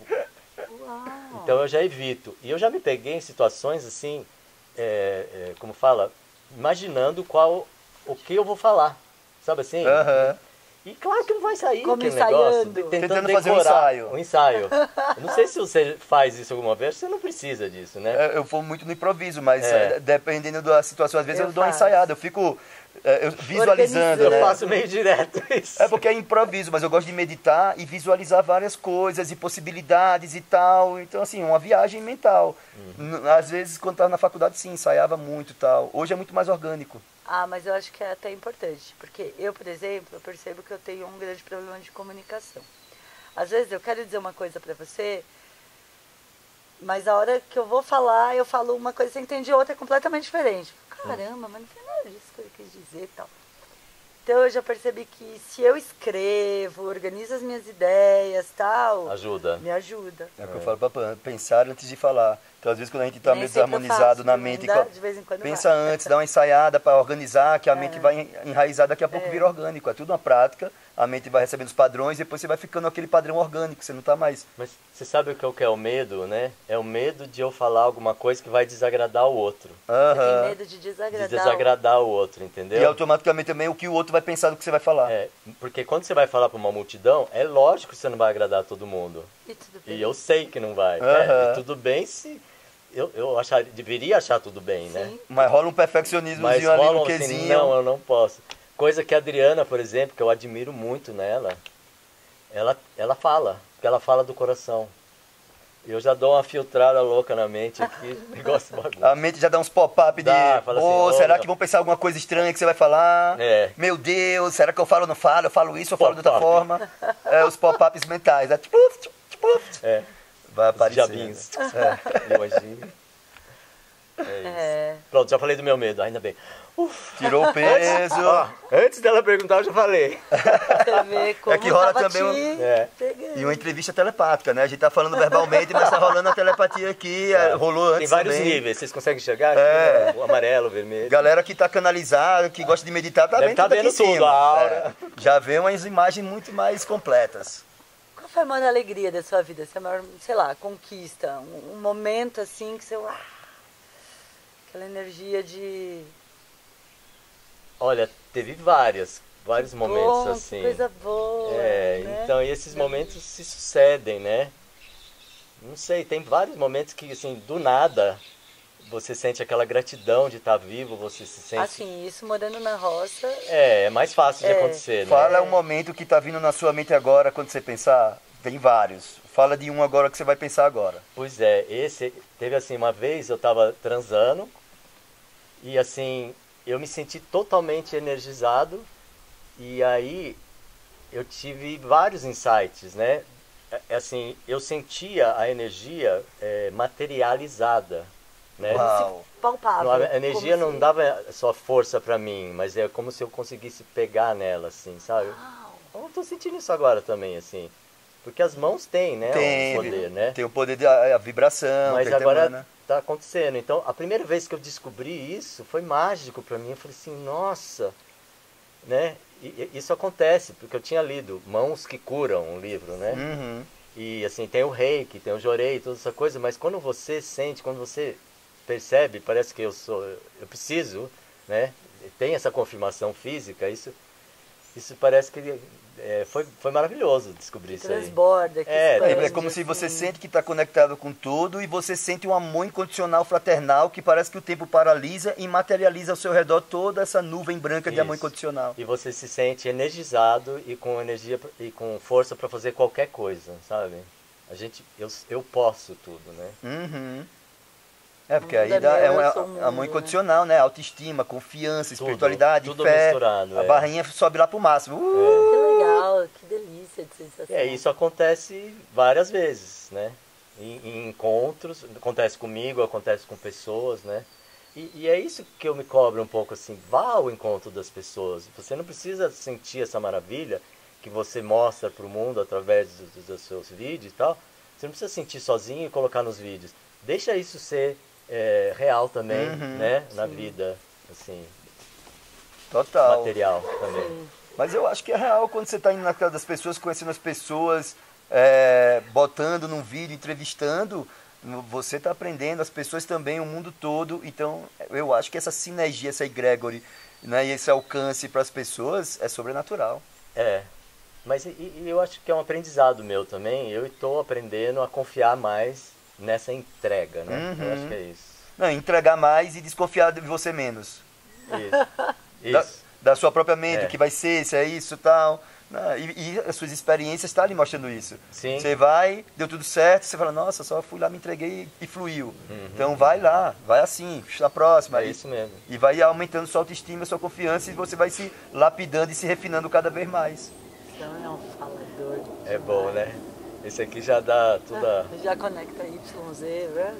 Speaker 3: Uau.
Speaker 1: Então eu já evito. E eu já me peguei em situações assim, é, é, como fala, imaginando qual, o que eu vou falar. Sabe assim?
Speaker 2: Aham.
Speaker 1: E claro que não vai sair
Speaker 3: Como
Speaker 1: aquele
Speaker 3: ensaiando.
Speaker 1: negócio.
Speaker 2: Tentando fazer um ensaio.
Speaker 1: Um ensaio. Eu não sei se você faz isso alguma vez, você não precisa disso, né?
Speaker 2: É, eu vou muito no improviso, mas
Speaker 1: É.
Speaker 2: é, dependendo da situação, às vezes eu,
Speaker 3: Eu
Speaker 2: dou uma
Speaker 3: faço.
Speaker 2: ensaiada, eu fico é, eu, visualizando,
Speaker 1: Eu
Speaker 2: né?
Speaker 1: faço meio direto isso.
Speaker 2: É porque é improviso, mas eu gosto de meditar e visualizar várias coisas e possibilidades e tal. Então, assim, uma viagem mental. Uhum. Às vezes, quando estava na faculdade, sim, ensaiava muito e tal. Hoje é muito mais orgânico.
Speaker 3: Ah, mas eu acho que é até importante, porque eu, por exemplo, eu percebo que eu tenho um grande problema de comunicação. Às vezes eu quero dizer uma coisa pra você, mas a hora que eu vou falar, eu falo uma coisa, você entende outra, é completamente diferente. Caramba, mas não foi nada disso que eu quis dizer e tal. Então eu já percebi que se eu escrevo, organizo as minhas ideias e tal,
Speaker 1: ajuda.
Speaker 3: Me ajuda.
Speaker 2: É o que eu falo pra pensar antes de falar. Então, às vezes, quando a gente está meio desarmonizado
Speaker 3: faço,
Speaker 2: na mente,
Speaker 3: ainda, de vez em quando
Speaker 2: pensa
Speaker 3: vai.
Speaker 2: antes, dá uma ensaiada para organizar, que a
Speaker 3: É.
Speaker 2: mente vai enraizar, daqui a pouco
Speaker 3: É.
Speaker 2: vira orgânico. É tudo uma prática, a mente vai recebendo os padrões, depois você vai ficando aquele padrão orgânico, você não está mais...
Speaker 1: Mas você sabe o que é o que é o medo, né? É o medo de eu falar alguma coisa que vai desagradar o outro.
Speaker 3: Você
Speaker 2: Aham.
Speaker 3: tem medo de desagradar.
Speaker 1: De desagradar o outro, entendeu?
Speaker 2: E automaticamente também o que o outro vai pensar do que você vai falar.
Speaker 1: É, porque quando você vai falar para uma multidão, é lógico que você não vai agradar todo mundo.
Speaker 3: E tudo bem.
Speaker 1: E eu sei que não vai.
Speaker 2: Aham.
Speaker 1: É, e tudo bem se... Eu, eu achar, deveria achar tudo bem, né?
Speaker 3: Sim.
Speaker 2: Mas rola um perfeccionismozinho
Speaker 1: Mas
Speaker 2: ali
Speaker 1: rolam
Speaker 2: no
Speaker 1: assim,
Speaker 2: quesinho.
Speaker 1: não, eu não posso. Coisa que a Adriana, por exemplo, que eu admiro muito nela, ela, ela fala, porque ela fala do coração. Eu já dou uma filtrada louca na mente aqui, negócio bagunça.
Speaker 2: A mente já dá uns pop-up de,
Speaker 1: Dá, fala
Speaker 2: pô,
Speaker 1: assim,
Speaker 2: será
Speaker 1: ô,
Speaker 2: que vão pensar alguma coisa estranha que você vai falar?
Speaker 1: É.
Speaker 2: Meu Deus, será que eu falo ou não falo? Eu falo isso, eu falo de outra
Speaker 1: Pop-up.
Speaker 2: forma. É, os pop-ups mentais. É, tipo, tipo, tipo,
Speaker 1: É,
Speaker 2: vai
Speaker 1: os
Speaker 2: aparecer.
Speaker 1: diabinhos.
Speaker 2: É.
Speaker 1: Imagina. É isso.
Speaker 3: É.
Speaker 1: Pronto, já falei do meu medo, ainda bem.
Speaker 2: Tirou o peso.
Speaker 1: Ó, antes dela perguntar, eu já falei.
Speaker 3: Você vê como
Speaker 2: É que rola
Speaker 3: tava
Speaker 2: também um-
Speaker 3: te
Speaker 1: É.
Speaker 3: pegando.
Speaker 2: E uma entrevista telepática, né? A gente tá falando verbalmente, mas tá rolando a telepatia aqui. é, Rolou antes
Speaker 1: Tem vários
Speaker 2: também.
Speaker 1: níveis, vocês conseguem enxergar?
Speaker 2: É.
Speaker 1: O amarelo, o vermelho.
Speaker 2: Galera que tá canalizada, que gosta de meditar, tá
Speaker 1: Deve
Speaker 2: vendo
Speaker 1: tá
Speaker 2: tudo aqui
Speaker 1: vendo
Speaker 2: em cima.
Speaker 1: tudo, a aura.
Speaker 2: É. Já vê umas imagens muito mais completas.
Speaker 3: Qual foi a maior alegria da sua vida? Essa maior, sei lá, conquista? Um, um momento assim que você... uau, aquela energia de...
Speaker 1: Olha, teve várias, vários momentos
Speaker 3: bom,
Speaker 1: assim.
Speaker 3: coisa boa.
Speaker 1: É,
Speaker 3: né?
Speaker 1: então, e esses momentos se sucedem, né? Não sei, tem vários momentos que, assim, do nada, você sente aquela gratidão de estar vivo, você se sente...
Speaker 3: Assim, isso morando na roça...
Speaker 1: É, é mais fácil de
Speaker 3: É.
Speaker 1: acontecer, né?
Speaker 2: Fala um momento que tá vindo na sua mente agora, quando você pensar. Tem vários. Fala de um agora que você vai pensar agora.
Speaker 1: Pois é, esse... Teve, assim, uma vez eu tava transando e, assim, eu me senti totalmente energizado e aí eu tive vários insights, né? É, assim, eu sentia a energia é, materializada, né?
Speaker 2: Uau.
Speaker 3: Palpável.
Speaker 1: Não, a energia
Speaker 3: como
Speaker 1: não
Speaker 3: se-
Speaker 1: dava só força pra mim, mas é como se eu conseguisse pegar nela, assim, sabe?
Speaker 3: Uau.
Speaker 1: Eu tô sentindo isso agora também, assim. Porque as mãos têm, né?
Speaker 2: Tem,
Speaker 1: o poder, né?
Speaker 2: tem o poder da a vibração,
Speaker 1: Mas
Speaker 2: que a gente
Speaker 1: agora
Speaker 2: emana.
Speaker 1: tá acontecendo. Então, a primeira vez que eu descobri isso foi mágico pra mim. Eu falei assim, nossa, né? E, e isso acontece, porque eu tinha lido Mãos que Curam, um livro, né?
Speaker 2: Uhum.
Speaker 1: E assim, tem o reiki, tem o jorei, toda essa coisa, mas quando você sente, quando você percebe, parece que eu sou, eu preciso, né? Tem essa confirmação física, isso, isso parece que é, foi, foi maravilhoso descobrir isso aí.
Speaker 3: Transborda. Que
Speaker 1: É,
Speaker 3: expande,
Speaker 2: É como se você
Speaker 3: assim.
Speaker 2: sente que está conectado com tudo e você sente um amor incondicional fraternal que parece que o tempo paralisa e materializa ao seu redor toda essa nuvem branca de
Speaker 1: Isso.
Speaker 2: amor incondicional.
Speaker 1: E você se sente energizado e com energia pra- e com força para fazer qualquer coisa, sabe? A gente, eu, eu posso tudo, né?
Speaker 2: Uhum. É, porque
Speaker 3: O
Speaker 2: aí
Speaker 3: mundo é
Speaker 2: dá, é
Speaker 3: meu,
Speaker 2: um
Speaker 3: eu sou o mundo,
Speaker 2: amor
Speaker 3: né?
Speaker 2: incondicional, né? Autoestima, confiança,
Speaker 1: Tudo,
Speaker 2: espiritualidade,
Speaker 1: tudo
Speaker 2: fé.
Speaker 1: misturado,
Speaker 2: A
Speaker 1: é.
Speaker 2: barrinha sobe lá pro máximo. Uh!
Speaker 3: Que legal, que delícia de sensação.
Speaker 1: É, isso acontece várias vezes, né? Em, em encontros, acontece comigo, acontece com pessoas, né? E, e é isso que eu me cobro um pouco assim, vá ao encontro das pessoas. Você não precisa sentir essa maravilha que você mostra para o mundo através dos, dos seus vídeos e tal. Você não precisa sentir sozinho e colocar nos vídeos. Deixa isso ser é, real também,
Speaker 2: Uhum,
Speaker 1: né? Na vida, assim,
Speaker 2: Total.
Speaker 1: material também.
Speaker 3: Sim.
Speaker 2: Mas eu acho que é real quando você está indo na casa das pessoas, conhecendo as pessoas, é, botando num vídeo, entrevistando, você está aprendendo, as pessoas também, o mundo todo. Então, eu acho que essa sinergia, essa egregore, né, e esse alcance para as pessoas é sobrenatural.
Speaker 1: É, Mas e, e eu acho que é um aprendizado meu também. Eu estou aprendendo a confiar mais nessa entrega, né?
Speaker 2: Uhum.
Speaker 1: Eu acho que é isso.
Speaker 2: Não, entregar mais e desconfiar de você menos.
Speaker 1: Isso.
Speaker 2: Da,
Speaker 1: Isso.
Speaker 2: da sua própria mente,
Speaker 1: É.
Speaker 2: o que vai ser, se é isso e tal. Não, e, e as suas experiências estão ali mostrando isso.
Speaker 1: Sim.
Speaker 2: Você vai, deu tudo certo, você fala, nossa, só fui lá, me entreguei e, e fluiu.
Speaker 1: Uhum.
Speaker 2: Então vai lá, vai assim, na próxima.
Speaker 1: É
Speaker 2: e,
Speaker 1: isso mesmo.
Speaker 2: E vai aumentando sua autoestima, sua confiança e você vai se lapidando e se refinando cada vez mais.
Speaker 3: Então é um falador.
Speaker 1: É bom, né? Esse aqui já dá tudo a...
Speaker 3: Já conecta Y Z, né?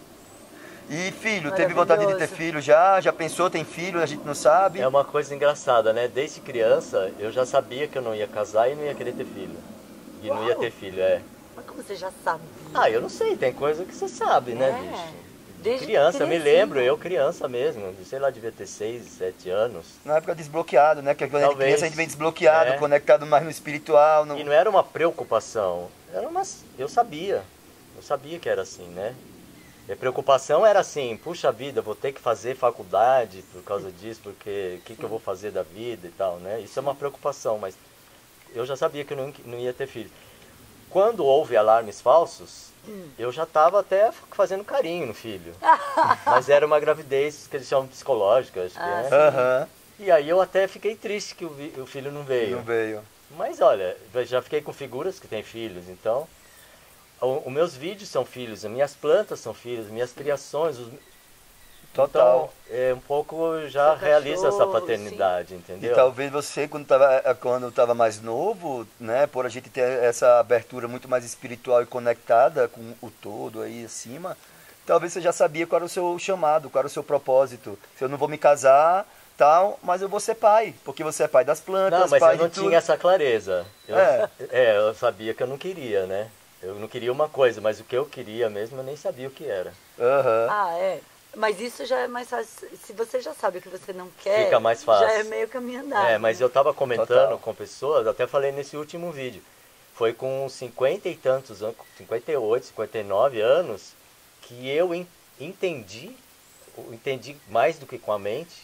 Speaker 2: E filho, teve vontade de ter
Speaker 3: Maravilhoso.
Speaker 2: filho já? Já pensou, tem filho, a gente não sabe?
Speaker 1: É uma coisa engraçada, né? Desde criança eu já sabia que eu não ia casar e não ia querer ter filho. E não ia
Speaker 3: Uau!
Speaker 1: ter filho, é.
Speaker 3: Mas como você já sabia?
Speaker 1: Ah, eu não sei, tem coisa que você sabe, né,
Speaker 3: É.
Speaker 1: bicho?
Speaker 3: Desde
Speaker 1: Criança, eu me
Speaker 3: criancinha.
Speaker 1: lembro, eu criança mesmo, sei lá, devia ter seis, sete anos.
Speaker 2: Na época desbloqueado, né? Porque quando a gente é
Speaker 1: Talvez.
Speaker 2: criança a gente vem desbloqueado,
Speaker 1: É.
Speaker 2: conectado mais no espiritual. No...
Speaker 1: E não era uma preocupação, era uma... eu sabia, eu sabia que era assim, né? E a preocupação era assim, puxa vida, vou ter que fazer faculdade por causa disso, porque o que, que eu vou fazer da vida e tal, né? Isso é uma preocupação, mas eu já sabia que eu não, não ia ter filho. Quando houve alarmes falsos, eu já estava até fazendo carinho no filho. Mas era uma gravidez que eles chamam psicológica, acho que
Speaker 3: Ah,
Speaker 1: é.
Speaker 3: sim.
Speaker 2: Aham,
Speaker 1: E aí eu até fiquei triste que o, vi- o filho não veio.
Speaker 2: não veio.
Speaker 1: Mas olha, eu já fiquei com figuras que têm filhos, então... Os meus vídeos são filhos, as minhas plantas são filhos, minhas criações... Os,
Speaker 2: Total.
Speaker 1: Então, é, um pouco já
Speaker 3: Seu
Speaker 1: realiza essa
Speaker 3: cachorro,
Speaker 1: paternidade,
Speaker 2: E
Speaker 1: entendeu?
Speaker 2: talvez você, quando estava quando tava mais novo, né, por a gente ter essa abertura muito mais espiritual e conectada com o todo aí acima, talvez você já sabia qual era o seu chamado, qual era o seu propósito. Se eu não vou me casar, tal, mas eu vou ser pai, porque você é pai das plantas,
Speaker 1: Não, mas
Speaker 2: pai
Speaker 1: eu não
Speaker 2: de tudo.
Speaker 1: tinha essa clareza. Eu,
Speaker 2: É.
Speaker 1: é, eu sabia que eu não queria, né? Eu não queria uma coisa, mas o que eu queria mesmo eu nem sabia o que era.
Speaker 2: Aham.
Speaker 3: Ah, é. Mas isso já é mais fácil. Se você já sabe o que você não quer,
Speaker 1: Fica mais fácil.
Speaker 3: já é meio caminho andado.
Speaker 1: É, mas eu tava comentando
Speaker 2: Total.
Speaker 1: com pessoas, até falei nesse último vídeo. Foi com cinquenta e tantos anos, cinquenta e oito, cinquenta e nove anos, que eu en- entendi, eu entendi mais do que com a mente,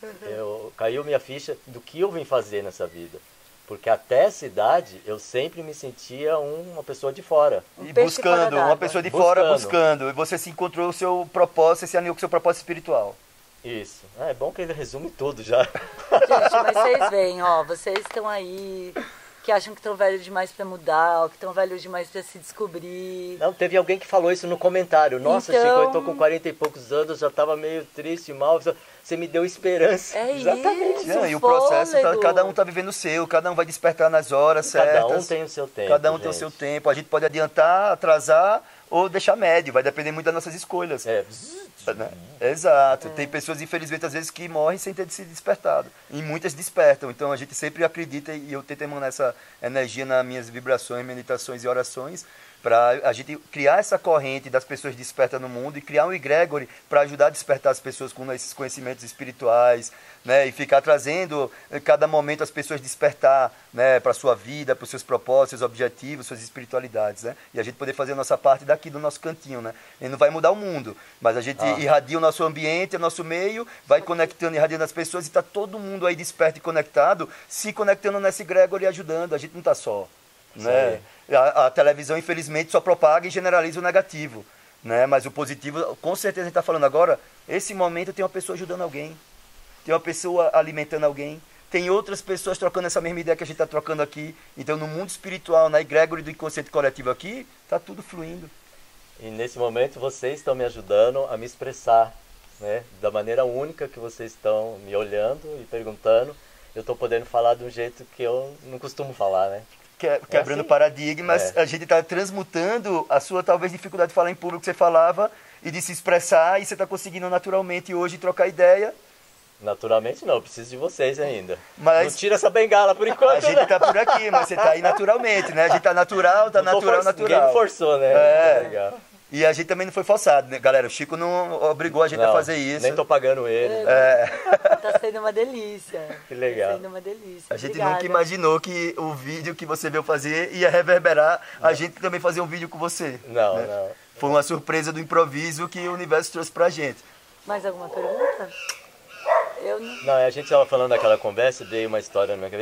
Speaker 1: eu, caiu minha ficha do que eu vim fazer nessa vida. Porque até essa idade eu sempre me sentia um- uma pessoa de fora.
Speaker 3: Um
Speaker 2: E
Speaker 3: peixe fora
Speaker 2: buscando, uma
Speaker 3: d'água.
Speaker 2: pessoa de fora
Speaker 1: Buscando.
Speaker 2: buscando. E você se encontrou o seu propósito, você se alinhou com o seu propósito espiritual.
Speaker 1: Isso. Ah, é bom que ele resume tudo já.
Speaker 3: Gente, mas vocês veem, ó, vocês estão aí, que acham que estão velhos demais pra mudar, ou que estão velhos demais pra se descobrir.
Speaker 1: Não, teve alguém que falou isso no comentário. Nossa,
Speaker 3: Então-
Speaker 1: Chico, eu tô com quarenta e poucos anos, já tava meio triste, mal. Você me deu esperança.
Speaker 3: É
Speaker 1: Exatamente.
Speaker 3: isso.
Speaker 2: Não, e o processo, tá-
Speaker 3: fôlego.
Speaker 2: cada um tá vivendo o seu, cada um vai despertar nas horas certas.
Speaker 1: Cada um tem o seu tempo.
Speaker 2: Cada um tem o
Speaker 1: gente.
Speaker 2: seu tempo. A gente pode adiantar, atrasar ou deixar médio. Vai depender muito das nossas escolhas.
Speaker 1: É.
Speaker 2: Né? Exato. Tem pessoas, infelizmente, às vezes que morrem sem ter se despertado. E muitas despertam. Então a gente sempre acredita e eu tento emanar essa energia nas minhas vibrações, meditações e orações para a gente criar essa corrente das pessoas despertas no mundo e criar um egregore para ajudar a despertar as pessoas com esses conhecimentos espirituais, né? E ficar trazendo em cada momento as pessoas despertar, né, para a sua vida, para os seus propósitos, seus objetivos, suas espiritualidades, né? E a gente poder fazer a nossa parte daqui do nosso cantinho, né? E não vai mudar o mundo, mas a gente
Speaker 1: Ah.
Speaker 2: irradia o nosso ambiente, o nosso meio, vai conectando, irradiando as pessoas e está todo mundo aí desperto e conectado, se conectando nesse egregore e ajudando. A gente não está só.
Speaker 1: Isso
Speaker 2: Né? A, a televisão, infelizmente, só propaga e generaliza o negativo. Né? Mas o positivo, com certeza a gente está falando agora, esse momento tem uma pessoa ajudando alguém, tem uma pessoa alimentando alguém, tem outras pessoas trocando essa mesma ideia que a gente está trocando aqui. Então, no mundo espiritual, na egrégore do inconsciente coletivo aqui, está tudo fluindo.
Speaker 1: E nesse momento vocês estão me ajudando a me expressar, né? Da maneira única que vocês estão me olhando e perguntando, eu estou podendo falar de um jeito que eu não costumo falar, né?
Speaker 2: Que- quebrando
Speaker 1: assim?
Speaker 2: paradigmas,
Speaker 1: É.
Speaker 2: a gente está transmutando a sua, talvez, dificuldade de falar em público que você falava e de se expressar, e você está conseguindo naturalmente hoje trocar ideia.
Speaker 1: Naturalmente não, eu preciso de vocês ainda.
Speaker 2: Mas-
Speaker 1: Não tira essa bengala por enquanto,
Speaker 2: A gente
Speaker 1: né?
Speaker 2: está por aqui, mas você está aí naturalmente, né? A gente está natural, está
Speaker 1: Não tô
Speaker 2: natural,
Speaker 1: forç- Ninguém
Speaker 2: natural.
Speaker 1: me forçou, né?
Speaker 2: É.
Speaker 1: Legal.
Speaker 2: E a gente também não foi forçado, né, galera? O Chico não obrigou a gente
Speaker 1: Não,
Speaker 2: a fazer isso.
Speaker 1: Nem tô pagando ele.
Speaker 2: É,
Speaker 3: Tá sendo uma delícia.
Speaker 1: Que legal.
Speaker 3: Tá sendo uma delícia.
Speaker 2: a gente
Speaker 3: Obrigada.
Speaker 2: nunca imaginou que o vídeo que você veio fazer ia reverberar a gente também fazer um vídeo com você.
Speaker 1: Não,
Speaker 2: né?
Speaker 1: não.
Speaker 2: Foi uma surpresa do improviso que o universo trouxe pra gente.
Speaker 3: Mais alguma pergunta? Eu não...
Speaker 1: Não, a gente estava falando daquela conversa, veio uma história na minha cabeça.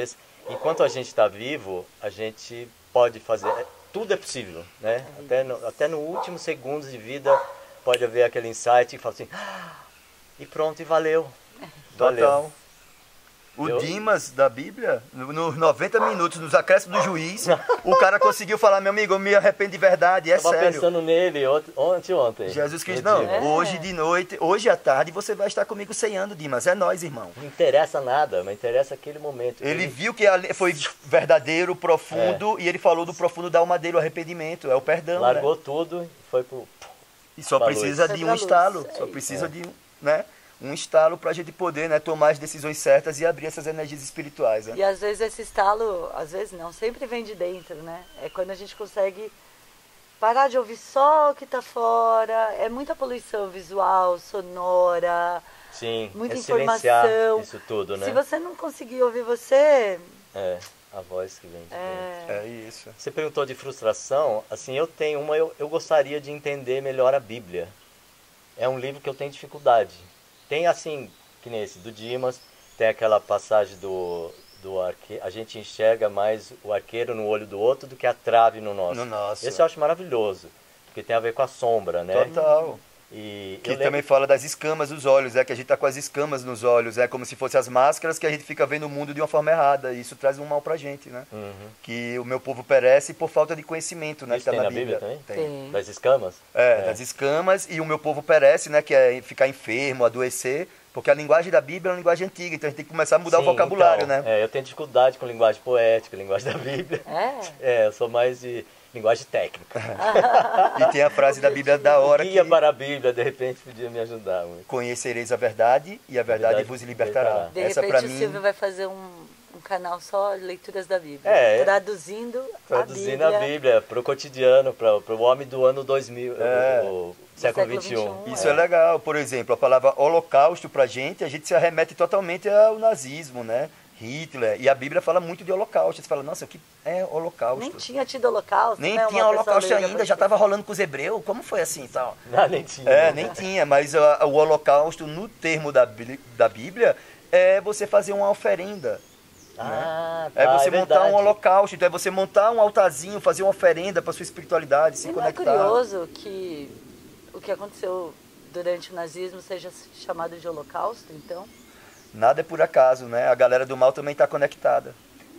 Speaker 1: enquanto a gente está vivo, a gente pode fazer, tudo é possível, né? Até no, até no último segundo de vida pode haver aquele insight e falar assim, ah, e pronto, e valeu. Valeu.
Speaker 2: Total. O
Speaker 1: Eu...
Speaker 2: Dimas da Bíblia, nos noventa minutos, nos acréscimos do juiz, o cara conseguiu falar, meu amigo, eu me arrependo de verdade, é
Speaker 1: eu tava
Speaker 2: sério.
Speaker 1: pensando nele ontem ontem.
Speaker 2: Jesus Cristo,
Speaker 1: no
Speaker 2: não,
Speaker 1: dia.
Speaker 3: É.
Speaker 2: hoje de noite, hoje à tarde você vai estar comigo ceando, Dimas, é nós, irmão.
Speaker 1: Não interessa nada, mas interessa aquele momento.
Speaker 2: Ele viu que ali foi verdadeiro, profundo, é. e ele falou do profundo da alma dele, o arrependimento, é o perdão.
Speaker 1: Largou
Speaker 2: né?
Speaker 1: tudo e foi pro...
Speaker 2: E só
Speaker 1: pra
Speaker 2: precisa
Speaker 3: luz.
Speaker 2: de
Speaker 3: Foi
Speaker 2: um
Speaker 3: pra
Speaker 2: estalo,
Speaker 3: luz.
Speaker 2: só
Speaker 3: É
Speaker 2: precisa
Speaker 1: isso.
Speaker 2: de né, um estalo para a gente poder né, tomar as decisões certas e abrir essas energias espirituais. Né?
Speaker 3: E às vezes esse estalo, às vezes não, sempre vem de dentro, né? É quando a gente consegue parar de ouvir só o que está fora, é muita poluição visual, sonora,
Speaker 1: Sim,
Speaker 3: muita
Speaker 1: é silenciar
Speaker 3: informação.
Speaker 1: isso tudo, né?
Speaker 3: Se você não conseguir ouvir você,
Speaker 1: É, a voz que vem de dentro.
Speaker 3: é,
Speaker 2: É isso.
Speaker 1: Você perguntou de frustração, assim, eu tenho uma, eu, eu gostaria de entender melhor a Bíblia. É um livro que eu tenho dificuldade. Tem assim, que nem esse do Dimas, tem aquela passagem do, do arqueiro, a gente enxerga mais o arqueiro no olho do outro do que a trave no nosso.
Speaker 2: No nosso.
Speaker 1: Esse eu acho maravilhoso, porque tem a ver com a sombra, né?
Speaker 2: Total.
Speaker 1: E
Speaker 2: Que
Speaker 1: eu
Speaker 2: também
Speaker 1: lembro,
Speaker 2: fala das escamas dos olhos, é que a gente tá com as escamas nos olhos, é como se fossem as máscaras que a gente fica vendo o mundo de uma forma errada. E isso traz um mal pra gente, né?
Speaker 1: Uhum.
Speaker 2: Que o meu povo perece por falta de conhecimento, né?
Speaker 1: Isso
Speaker 2: que tá
Speaker 1: tem
Speaker 2: na
Speaker 1: na Bíblia também?
Speaker 3: tem.
Speaker 1: das escamas.
Speaker 2: É,
Speaker 1: É.
Speaker 2: das escamas, e o meu povo perece, né? Que é ficar enfermo, adoecer, porque a linguagem da Bíblia é uma linguagem antiga, então a gente tem que começar a mudar
Speaker 1: Sim,
Speaker 2: o vocabulário,
Speaker 1: então,
Speaker 2: né?
Speaker 1: É, eu tenho dificuldade com linguagem poética, linguagem da Bíblia.
Speaker 3: é.
Speaker 1: É, eu sou mais de linguagem técnica.
Speaker 2: E tem a frase da Bíblia da hora
Speaker 1: Guia
Speaker 2: que
Speaker 1: para a Bíblia, de repente, podia me ajudar muito.
Speaker 2: conhecereis a verdade e a verdade,
Speaker 1: verdade
Speaker 2: vos libertará.
Speaker 3: De
Speaker 2: Essa
Speaker 3: repente
Speaker 2: pra
Speaker 3: o
Speaker 2: mim,
Speaker 3: Silvio vai fazer um, um canal só leituras da Bíblia.
Speaker 1: É.
Speaker 3: Traduzindo,
Speaker 1: Traduzindo
Speaker 3: a
Speaker 1: a
Speaker 3: Bíblia.
Speaker 1: Bíblia para o cotidiano, para o homem do ano dois mil,
Speaker 2: É.
Speaker 1: o, o século
Speaker 3: século
Speaker 1: vinte e um.
Speaker 3: vinte e um,
Speaker 2: isso é. legal. Por exemplo, a palavra holocausto pra gente, a gente se arremete totalmente ao nazismo, né? Hitler. E a Bíblia fala muito de holocausto. Você fala, nossa, o que é holocausto?
Speaker 3: Nem tinha tido holocausto,
Speaker 2: Nem
Speaker 3: né? Uma
Speaker 2: tinha
Speaker 3: pessoa
Speaker 2: holocausto
Speaker 3: leiga
Speaker 2: ainda,
Speaker 3: pra
Speaker 2: já
Speaker 3: você.
Speaker 2: estava rolando com os hebreus. Como foi assim e tal?
Speaker 1: Não, nem tinha.
Speaker 2: É, nem tinha, mas a- o holocausto, no termo da, Bí- da Bíblia, é você fazer uma oferenda.
Speaker 1: Ah,
Speaker 2: É
Speaker 1: tá,
Speaker 2: você
Speaker 1: é
Speaker 2: montar
Speaker 1: verdade.
Speaker 2: um holocausto, então é você montar um altarzinho, fazer uma oferenda para sua espiritualidade, se
Speaker 3: E não é
Speaker 2: conectar.
Speaker 3: curioso que o que aconteceu durante o nazismo seja chamado de holocausto, então?
Speaker 2: Nada é por acaso, né? A galera do mal também está conectada,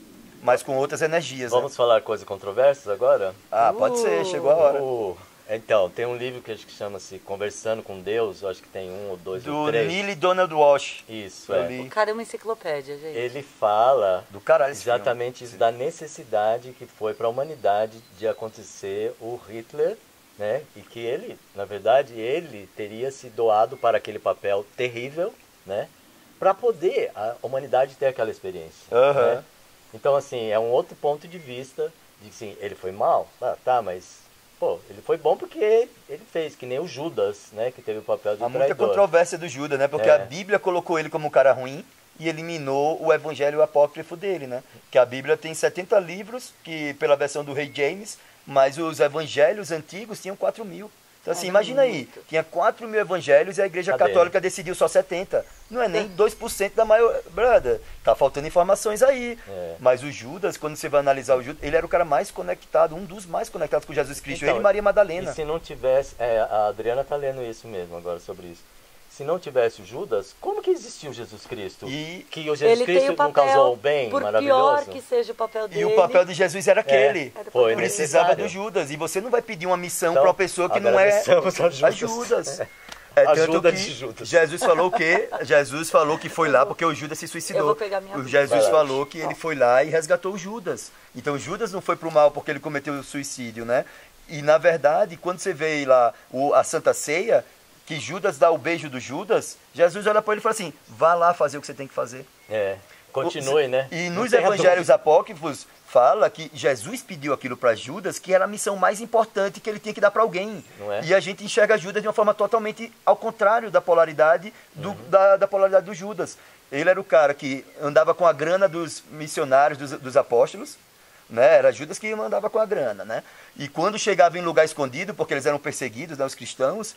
Speaker 2: mas com outras energias.
Speaker 1: Vamos
Speaker 2: Né?
Speaker 1: falar coisas controversas agora?
Speaker 2: Ah, pode ser, chegou a hora.
Speaker 1: Uh, então, tem um livro que acho que chama-se Conversando com Deus, eu acho que tem um ou dois ou
Speaker 2: Do
Speaker 1: três.
Speaker 2: Neil Donald Walsh.
Speaker 1: Isso,
Speaker 2: Eu
Speaker 1: é.
Speaker 2: li.
Speaker 3: O cara é uma enciclopédia, gente.
Speaker 1: Ele fala
Speaker 2: Do caralho esse
Speaker 1: exatamente isso, da necessidade que foi para a humanidade de acontecer o Hitler, né? E que ele, na verdade, ele teria se doado para aquele papel terrível, né? Para poder a humanidade ter aquela experiência.
Speaker 2: Aham.
Speaker 1: Né? Então, assim, é um outro ponto de vista de que, sim, ele foi mal, ah, tá, mas, pô, ele foi bom porque ele fez, que nem o Judas, né? Que teve o papel de
Speaker 2: Há muita
Speaker 1: traidor.
Speaker 2: controvérsia do Judas, né? Porque
Speaker 1: É.
Speaker 2: a Bíblia colocou ele como um cara ruim e eliminou o evangelho apócrifo dele, né? Que a Bíblia tem setenta livros, que pela versão do rei James, mas os evangelhos antigos tinham quatro mil. Então assim,
Speaker 3: É
Speaker 2: imagina aí,
Speaker 3: muito.
Speaker 2: tinha quatro mil evangelhos e a Igreja
Speaker 1: Cadê?
Speaker 2: Católica decidiu só setenta. Não é nem dois por cento da maior... Brother, tá faltando informações aí.
Speaker 1: É.
Speaker 2: Mas o Judas, quando você vai analisar o Judas, ele era o cara mais conectado, um dos mais conectados com Jesus Cristo,
Speaker 1: Então,
Speaker 2: ele e Maria Madalena.
Speaker 1: E se não tivesse, é, a Adriana tá lendo isso mesmo agora sobre isso. Se não tivesse o Judas, como que existiu Jesus Cristo?
Speaker 2: E-
Speaker 1: Que o Jesus
Speaker 3: Ele
Speaker 1: Cristo
Speaker 3: tem o
Speaker 1: não
Speaker 3: papel,
Speaker 1: causou o bem
Speaker 3: por
Speaker 1: maravilhoso?
Speaker 3: pior que seja o papel dele.
Speaker 2: E o papel de Jesus era aquele.
Speaker 3: Era o
Speaker 1: Foi,
Speaker 3: papel
Speaker 2: Precisava
Speaker 1: necessário.
Speaker 2: do Judas. E você não vai pedir uma missão
Speaker 1: Então,
Speaker 2: para uma pessoa que não é
Speaker 1: agradecemos a
Speaker 2: a
Speaker 1: Judas.
Speaker 2: Judas.
Speaker 1: É.
Speaker 2: É, tanto
Speaker 1: Ajuda
Speaker 2: que
Speaker 1: de Judas.
Speaker 2: Jesus falou o quê? Jesus falou que foi lá porque o Judas se suicidou.
Speaker 3: Eu vou pegar minha
Speaker 2: O
Speaker 3: Bíblia.
Speaker 2: Jesus
Speaker 1: Vai lá.
Speaker 2: falou que ele foi lá e resgatou o Judas. Então Judas não foi pro mal porque ele cometeu o suicídio, né? E na verdade, quando você vê lá o, a Santa Ceia, que Judas dá o beijo do Judas, Jesus olha para ele e fala assim, vá lá fazer o que você tem que fazer.
Speaker 1: É, continue, né?
Speaker 2: E
Speaker 1: Não
Speaker 2: nos
Speaker 1: tenha
Speaker 2: evangelhos
Speaker 1: dúvida.
Speaker 2: apócrifos fala que Jesus pediu aquilo para Judas, que era a missão mais importante que ele tinha que dar para alguém.
Speaker 1: Não é?
Speaker 2: E a gente enxerga Judas de uma forma totalmente ao contrário da polaridade do, da, da polaridade do Judas. Ele era o cara que andava com a grana dos missionários, dos, dos apóstolos, né? Era Judas que mandava com a grana, né? E quando chegava em lugar escondido, porque eles eram perseguidos, né, os cristãos,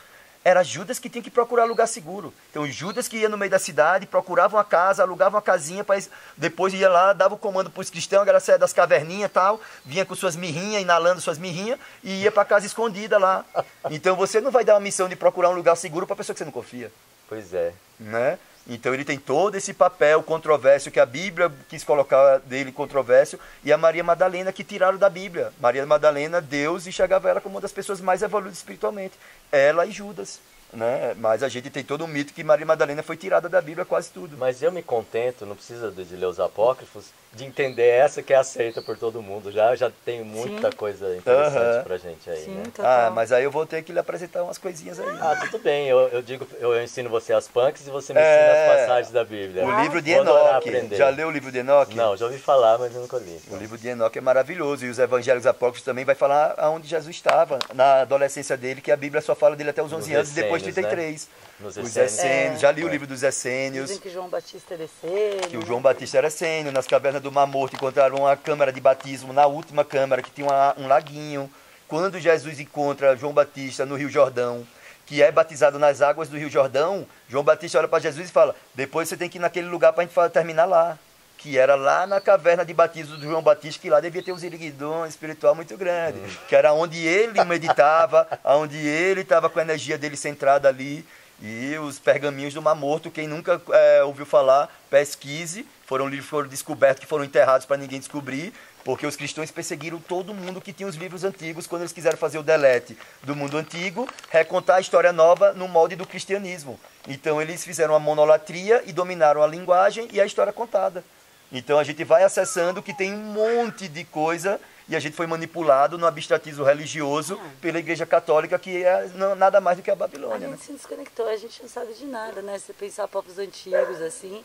Speaker 2: Era Judas que tinha que procurar lugar seguro. Então, Judas que ia no meio da cidade, procurava uma casa, alugava uma casinha, pra, depois ia lá, dava o comando para os cristãos, a galera saía das caverninhas e tal, vinha com suas mirrinhas, inalando suas mirrinhas, e ia para casa escondida lá. Então, você não vai dar uma missão de procurar um lugar seguro para pessoa que você não confia.
Speaker 1: Pois é.
Speaker 2: Né? Então ele tem todo esse papel controverso que a Bíblia quis colocar dele controverso, e a Maria Madalena que tiraram da Bíblia. Maria Madalena, Deus enxergava ela como uma das pessoas mais evoluídas espiritualmente. Ela e Judas. Né? Mas a gente tem todo um mito que Maria Madalena foi tirada da Bíblia quase tudo.
Speaker 1: Mas eu me contento, não precisa de ler os apócrifos, de entender essa que é aceita por todo mundo. Já, já tem muita Sim. coisa interessante uhum. pra gente aí. Sim, né?
Speaker 2: Ah, mas aí eu vou ter que lhe apresentar umas coisinhas aí.
Speaker 1: Ah, tudo bem. Eu, eu digo, eu ensino você as punks e você me ensina é... as passagens da Bíblia.
Speaker 2: O livro de Enoque. Já leu o livro de Enoque?
Speaker 1: Não, já ouvi falar, mas eu nunca li.
Speaker 2: O livro de Enoque é maravilhoso. E os evangelhos apócrifos também vai falar aonde Jesus estava, na adolescência dele, que a Bíblia só fala dele até os onze anos e depois trinta e três. Né? Nos Os essênios, é. já li o livro dos essênios.
Speaker 3: Dizem que João Batista era essênio.
Speaker 2: Que o João Batista era essênio. Nas cavernas do Mar Morto encontraram uma câmara de batismo, na última câmara, que tinha uma, um laguinho. Quando Jesus encontra João Batista no Rio Jordão, que é batizado nas águas do Rio Jordão, João Batista olha para Jesus e fala, depois você tem que ir naquele lugar para a gente terminar lá. Que era lá na caverna de batismo do João Batista, que lá devia ter um ziriguidão espiritual muito grande. Hum. Que era onde ele meditava, onde ele estava com a energia dele centrada ali. E os pergaminhos do Mar Morto, quem nunca é, ouviu falar, pesquise. Foram livros que foram descobertos, que foram enterrados para ninguém descobrir, porque os cristãos perseguiram todo mundo que tinha os livros antigos, quando eles quiseram fazer o delete do mundo antigo, recontar a história nova no molde do cristianismo. Então eles fizeram a monolatria e dominaram a linguagem e a história contada. Então a gente vai acessando que tem um monte de coisa e a gente foi manipulado no abstratismo religioso pela Igreja Católica, que é nada mais do que a Babilônia.
Speaker 3: A gente
Speaker 2: né?
Speaker 3: se desconectou, a gente não sabe de nada, né? Se pensar povos antigos, assim,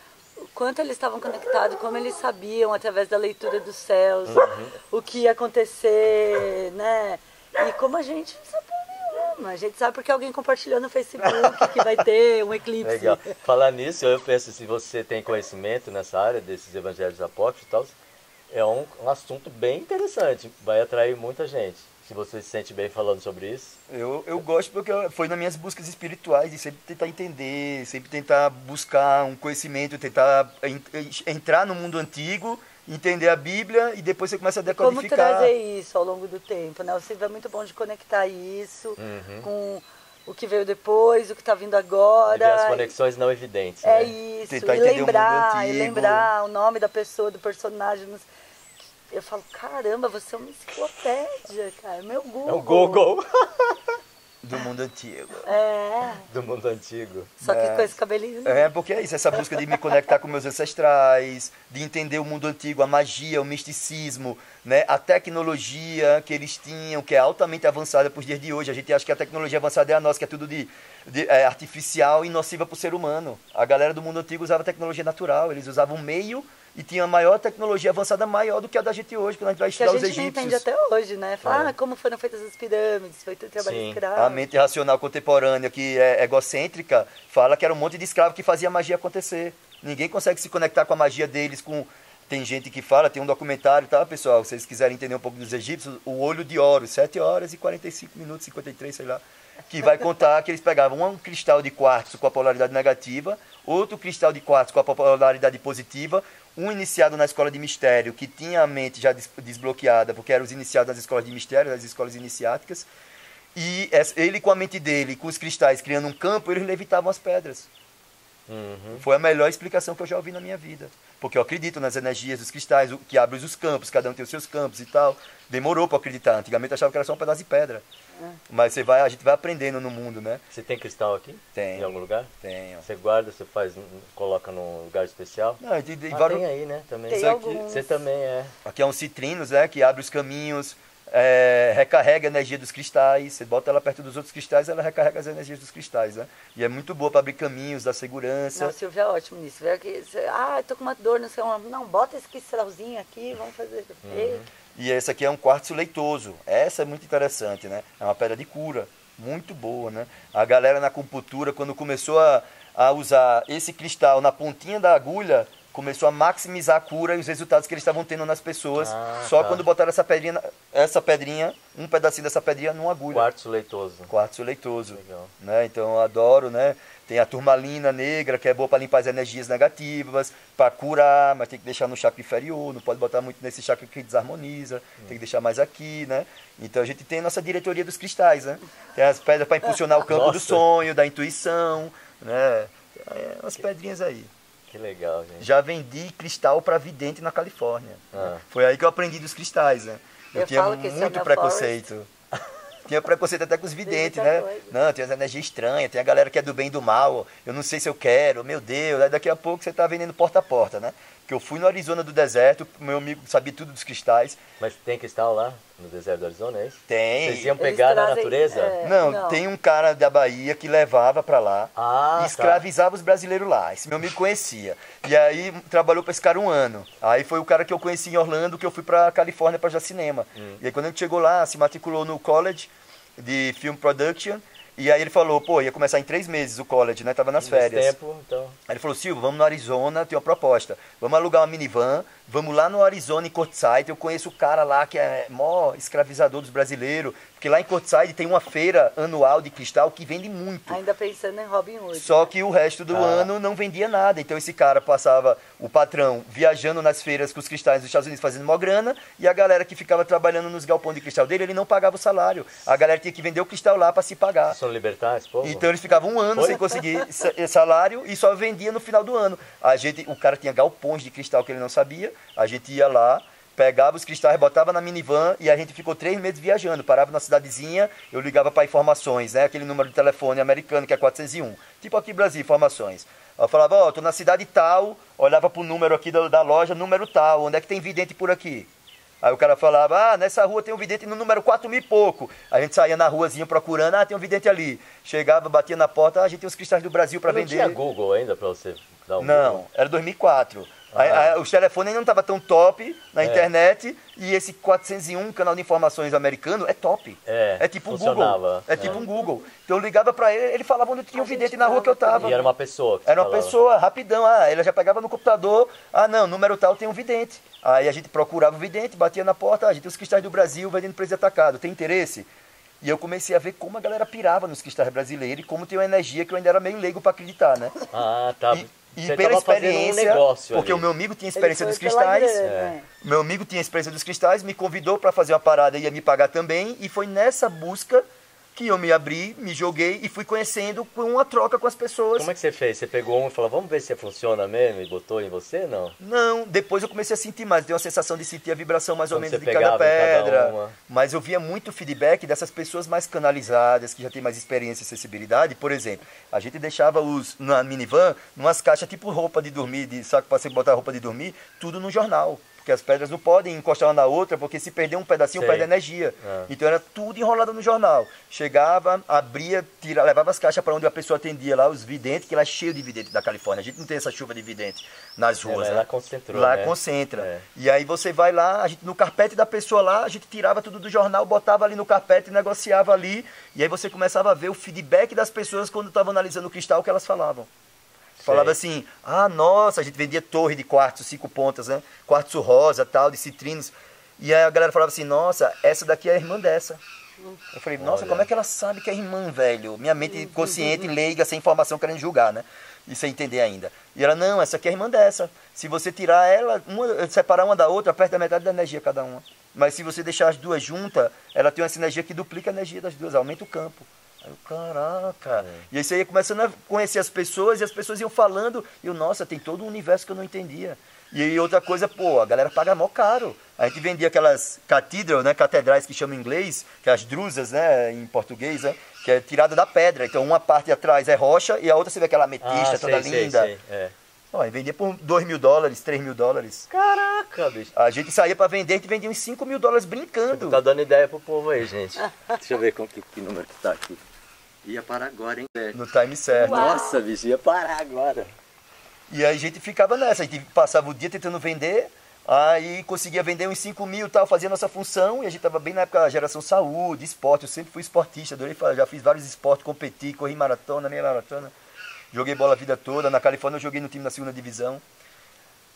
Speaker 3: o quanto eles estavam conectados, como eles sabiam, através da leitura dos céus, uhum. o que ia acontecer, né? E como a gente não sabe nenhuma. A gente sabe porque alguém compartilhou no Facebook que vai ter um eclipse.
Speaker 1: Legal. Falar nisso, eu penso, se você tem conhecimento nessa área desses evangelhos apócrifos e tal, é um, um assunto bem interessante, vai atrair muita gente. Se você se sente bem falando sobre isso.
Speaker 2: Eu, eu gosto porque foi nas minhas buscas espirituais, de sempre tentar entender, sempre tentar buscar um conhecimento, tentar entrar no mundo antigo, entender a Bíblia e depois você começa a decodificar.
Speaker 3: Como trazer isso ao longo do tempo, né? O Silvio é muito bom de conectar isso uhum. com o que veio depois, o que está vindo agora.
Speaker 1: E ver as conexões não evidentes.
Speaker 3: É
Speaker 1: né?
Speaker 3: isso,
Speaker 2: tentar
Speaker 3: e
Speaker 2: entender
Speaker 3: lembrar,
Speaker 2: o mundo antigo.
Speaker 3: e lembrar o nome da pessoa, do personagem. Eu falo, caramba, você é uma enciclopédia, cara. Meu Google.
Speaker 1: É o Google.
Speaker 2: Do mundo antigo.
Speaker 3: É.
Speaker 1: Do mundo antigo.
Speaker 3: Só que é. com esse cabelinho.
Speaker 2: É, porque é isso, essa busca de me conectar com meus ancestrais, de entender o mundo antigo, a magia, o misticismo, né? A tecnologia que eles tinham, que é altamente avançada para os dias de hoje. A gente acha que a tecnologia avançada é a nossa, que é tudo de, de é, artificial e nociva para o ser humano. A galera do mundo antigo usava tecnologia natural, eles usavam meio e tinha a maior tecnologia avançada, maior do que a da gente hoje, quando a gente vai estudar os egípcios. Que a gente
Speaker 3: entende até hoje, né? Fala, é. ah, como foram feitas as pirâmides, foi tudo trabalho
Speaker 1: Sim.
Speaker 3: escravo.
Speaker 2: A mente racional contemporânea, que é egocêntrica, fala que era um monte de escravo que fazia a magia acontecer. Ninguém consegue se conectar com a magia deles, com... Tem gente que fala, tem um documentário, tá, pessoal? Se vocês quiserem entender um pouco dos egípcios, o Olho de Horus, sete horas e quarenta e cinco minutos, cinquenta e três, sei lá, que vai contar que eles pegavam um cristal de quartzo com a polaridade negativa, outro cristal de quartzo com a polaridade positiva, um iniciado na escola de mistério, que tinha a mente já desbloqueada, porque eram os iniciados nas escolas de mistério, nas escolas iniciáticas, e ele com a mente dele, com os cristais, criando um campo, eles levitavam as pedras. Uhum. Foi a melhor explicação que eu já ouvi na minha vida. Porque eu acredito nas energias dos cristais, que abrem os campos, cada um tem os seus campos e tal. Demorou para acreditar. Antigamente eu achava que era só um pedaço de pedra. É. Mas você vai, a gente vai aprendendo no mundo, né?
Speaker 1: Você tem cristal aqui?
Speaker 2: Tem.
Speaker 1: Em algum lugar?
Speaker 2: Tenho.
Speaker 1: Você guarda, você faz, coloca num lugar especial?
Speaker 2: Não, de, de
Speaker 1: ah,
Speaker 2: vários...
Speaker 1: tem aí, né? Também.
Speaker 3: Tem alguns.
Speaker 1: Você também é.
Speaker 2: Aqui é um citrinos, né? Que abre os caminhos. É, recarrega a energia dos cristais, você bota ela perto dos outros cristais, ela recarrega as energias dos cristais, né? E é muito boa para abrir caminhos da segurança.
Speaker 3: Não, Silvia é ótimo nisso. Vê aqui, você, ah, eu tô com uma dor, não sei, não, bota esse cristalzinho aqui, vamos fazer. Uhum.
Speaker 2: E esse aqui é um quartzo leitoso. Essa é muito interessante, né? É uma pedra de cura, muito boa, né? A galera na acupuntura, quando começou a, a usar esse cristal na pontinha da agulha, começou a maximizar a cura e os resultados que eles estavam tendo nas pessoas,
Speaker 1: Ah,
Speaker 2: só
Speaker 1: tá.
Speaker 2: quando botaram essa pedrinha, essa pedrinha, um pedacinho dessa pedrinha numa agulha.
Speaker 1: Quartzo leitoso.
Speaker 2: Quartzo leitoso.
Speaker 1: Legal.
Speaker 2: Né? Então eu adoro, né? Tem a turmalina negra, que é boa para limpar as energias negativas, para curar, mas tem que deixar no chakra inferior, não pode botar muito nesse chakra que desarmoniza, hum. tem que deixar mais aqui, né? Então a gente tem a nossa diretoria dos cristais, né? Tem as pedras para impulsionar o campo
Speaker 1: Nossa.
Speaker 2: do sonho, da intuição, né? É, umas pedrinhas aí.
Speaker 1: Que legal, gente.
Speaker 2: Já vendi cristal para vidente na Califórnia.
Speaker 1: Ah.
Speaker 2: Foi aí que eu aprendi dos cristais, né? Eu,
Speaker 3: Eu
Speaker 2: tinha
Speaker 3: falo que esse é
Speaker 2: muito
Speaker 3: meu
Speaker 2: preconceito. Tinha preconceito até com os videntes,
Speaker 3: muita
Speaker 2: né?
Speaker 3: coisa.
Speaker 2: Não, tem as energias estranhas, tem a galera que é do bem e do mal. Eu não sei se eu quero, meu Deus. Aí daqui a pouco você tá vendendo porta a porta, né? Que eu fui no Arizona do deserto, meu amigo sabia tudo dos cristais.
Speaker 1: Mas tem cristal lá no deserto do Arizona, é isso?
Speaker 2: Tem.
Speaker 1: Vocês iam
Speaker 3: Eles
Speaker 1: pegar na
Speaker 3: trazem,
Speaker 1: natureza?
Speaker 3: é,
Speaker 2: Não,
Speaker 3: não.
Speaker 2: tem um cara da Bahia que levava pra lá
Speaker 1: Ah,
Speaker 2: e
Speaker 1: tá.
Speaker 2: escravizava os brasileiros lá. Esse meu amigo conhecia. E aí trabalhou pra esse cara um ano. Aí foi o cara que eu conheci em Orlando, que eu fui pra Califórnia pra fazer cinema.
Speaker 1: Hum.
Speaker 2: E aí quando a gente chegou lá, se matriculou no college de film production. E aí ele falou, pô, ia começar em três meses o college, né? Tava nas
Speaker 1: Nesse
Speaker 2: férias.
Speaker 1: tempo, então.
Speaker 2: Aí ele falou, Silvio, vamos no Arizona, tem uma proposta. Vamos alugar uma minivan, vamos lá no Arizona, em Quartzsite. Eu conheço o cara lá que é mó escravizador dos brasileiros. Porque lá em Quartzsite tem uma feira anual de cristal que vende muito.
Speaker 3: Ainda pensando em Robin Hood.
Speaker 2: Só que o resto do
Speaker 1: Ah.
Speaker 2: ano não vendia nada. Então esse cara passava, o patrão, viajando nas feiras com os cristais dos Estados Unidos fazendo mó grana, e a galera que ficava trabalhando nos galpões de cristal dele, ele não pagava o salário. A galera tinha que vender o cristal lá para se pagar.
Speaker 1: São libertar esse povo?
Speaker 2: Então eles ficavam um ano
Speaker 1: Foi?
Speaker 2: sem conseguir sa- salário e só vendia no final do ano. A gente, o cara tinha galpões de cristal que ele não sabia, a gente ia lá, pegava os cristais, botava na minivan e a gente ficou três meses viajando. Parava na cidadezinha, eu ligava para informações, né? Aquele número de telefone americano que é quatrocentos e um. Tipo aqui Brasil, informações. Eu falava, ó, oh, tô na cidade tal, olhava pro número aqui da, da loja, número tal, onde é que tem vidente por aqui? Aí o cara falava, ah, nessa rua tem um vidente no número quatro mil e pouco. A gente saía na ruazinha procurando, ah, tem um vidente ali. Chegava, batia na porta, ah, a gente tem os cristais do Brasil para
Speaker 1: Não
Speaker 2: vender.
Speaker 1: tinha Google ainda para você dar um
Speaker 2: Não,
Speaker 1: Google?
Speaker 2: era dois mil e quatro.
Speaker 1: Ah.
Speaker 2: Aí, aí, os telefones ainda não estavam tão top na
Speaker 1: É.
Speaker 2: internet e esse quatrocentos e um canal de informações americano é top.
Speaker 1: É,
Speaker 2: tipo um
Speaker 1: funcionava.
Speaker 2: Google. É tipo
Speaker 1: É.
Speaker 2: um Google. Então eu ligava pra ele, ele falava onde tinha um
Speaker 3: A gente
Speaker 2: vidente na rua que eu
Speaker 3: dava
Speaker 2: tava.
Speaker 1: E era uma pessoa que
Speaker 2: Era uma
Speaker 1: falava.
Speaker 2: pessoa, rapidão. Ah, ele já pegava no computador. Ah, não, número tal tem um vidente. Aí a gente procurava o vidente, batia na porta. Ah, a gente tem os cristais do Brasil vendendo preço atacado. Tem interesse? E eu comecei a ver como a galera pirava nos cristais brasileiros e como tem uma energia que eu ainda era meio leigo para acreditar, né?
Speaker 1: Ah, tá.
Speaker 2: E, e
Speaker 1: Você
Speaker 2: pela
Speaker 1: tava fazendo um
Speaker 2: experiência,
Speaker 1: negócio
Speaker 2: porque
Speaker 1: ali.
Speaker 2: o meu amigo tinha
Speaker 3: Ele
Speaker 2: experiência
Speaker 3: foi
Speaker 2: dos
Speaker 3: pela
Speaker 2: cristais,
Speaker 3: grana,
Speaker 1: É.
Speaker 3: né?
Speaker 2: meu amigo tinha experiência dos cristais, me convidou para fazer uma parada e ia me pagar também, e foi nessa busca que eu me abri, me joguei e fui conhecendo com uma troca com as pessoas.
Speaker 1: Como é que você fez? Você pegou um e falou, vamos ver se funciona mesmo e botou em você? Não.
Speaker 2: Não, depois eu comecei a sentir mais, deu uma sensação de sentir a vibração mais ou
Speaker 1: Quando
Speaker 2: menos
Speaker 1: você
Speaker 2: de cada
Speaker 1: pegava em cada
Speaker 2: pedra.
Speaker 1: uma.
Speaker 2: Mas eu via muito feedback dessas pessoas mais canalizadas, que já têm mais experiência e sensibilidade. Por exemplo, a gente deixava os na minivan, numas caixas tipo roupa de dormir, de saco para você botar roupa de dormir, tudo no jornal. Porque as pedras não podem encostar uma na outra, porque se perder um pedacinho,
Speaker 1: Sei.
Speaker 2: perde energia.
Speaker 1: Ah.
Speaker 2: Então era tudo enrolado no jornal. Chegava, abria, tira, levava as caixas para onde a pessoa atendia lá, os videntes, que lá é cheio de vidente da Califórnia. A gente não tem essa chuva de vidente nas
Speaker 1: É,
Speaker 2: ruas.
Speaker 1: mas
Speaker 2: né?
Speaker 1: lá concentrou,
Speaker 2: Lá
Speaker 1: né?
Speaker 2: concentra.
Speaker 1: É.
Speaker 2: E aí você vai lá, a gente, no carpete da pessoa lá, a gente tirava tudo do jornal, botava ali no carpete, negociava ali. E aí você começava a ver o feedback das pessoas quando estavam analisando o cristal, o que elas falavam. Falava assim, ah, nossa, a gente vendia torre de quartzo, cinco pontas, né? Quartzo rosa, tal, de citrinos. E aí a galera falava assim, nossa, essa daqui é a irmã dessa. Eu falei, nossa,
Speaker 1: Olha.
Speaker 2: como é que ela sabe que é irmã, velho? Minha mente consciente, leiga, sem informação, querendo julgar, né? E sem entender ainda. E ela, não, essa aqui é a irmã dessa. Se você tirar ela, uma, separar uma da outra, aperta a metade da energia cada uma. Mas se você deixar as duas juntas, ela tem uma sinergia que duplica a energia das duas, aumenta o campo. Aí eu, caraca.
Speaker 1: É.
Speaker 2: E aí você ia começando a conhecer as pessoas e as pessoas iam falando. E eu, nossa, tem todo um universo que eu não entendia. E aí outra coisa, pô, a galera paga mó caro. A gente vendia aquelas cathedral, né, catedrais que chamam em inglês, que é as drusas, né, em português, né, que é tirada da pedra. Então uma parte atrás é rocha e a outra você vê aquela ametista
Speaker 1: Ah,
Speaker 2: toda
Speaker 1: sei, sei,
Speaker 2: linda.
Speaker 1: sei. É.
Speaker 2: Ó, e vendia por dois mil dólares, três mil dólares.
Speaker 1: Caraca, bicho.
Speaker 2: A gente saía pra vender, a gente vendia uns cinco mil dólares brincando.
Speaker 1: Tá dando ideia pro povo aí, gente. Deixa eu ver com que, que número que tá aqui. Ia parar agora, hein, velho?
Speaker 2: No time certo.
Speaker 3: Uau.
Speaker 1: Nossa, bicho, ia parar agora.
Speaker 2: E aí a gente ficava nessa, a gente passava o dia tentando vender, aí conseguia vender uns cinco mil e tal, fazia a nossa função, e a gente tava bem na época da geração saúde, esporte, eu sempre fui esportista, adorei fazer, já fiz vários esportes, competi, corri maratona, meia maratona, joguei bola a vida toda, na Califórnia eu joguei no time da segunda divisão.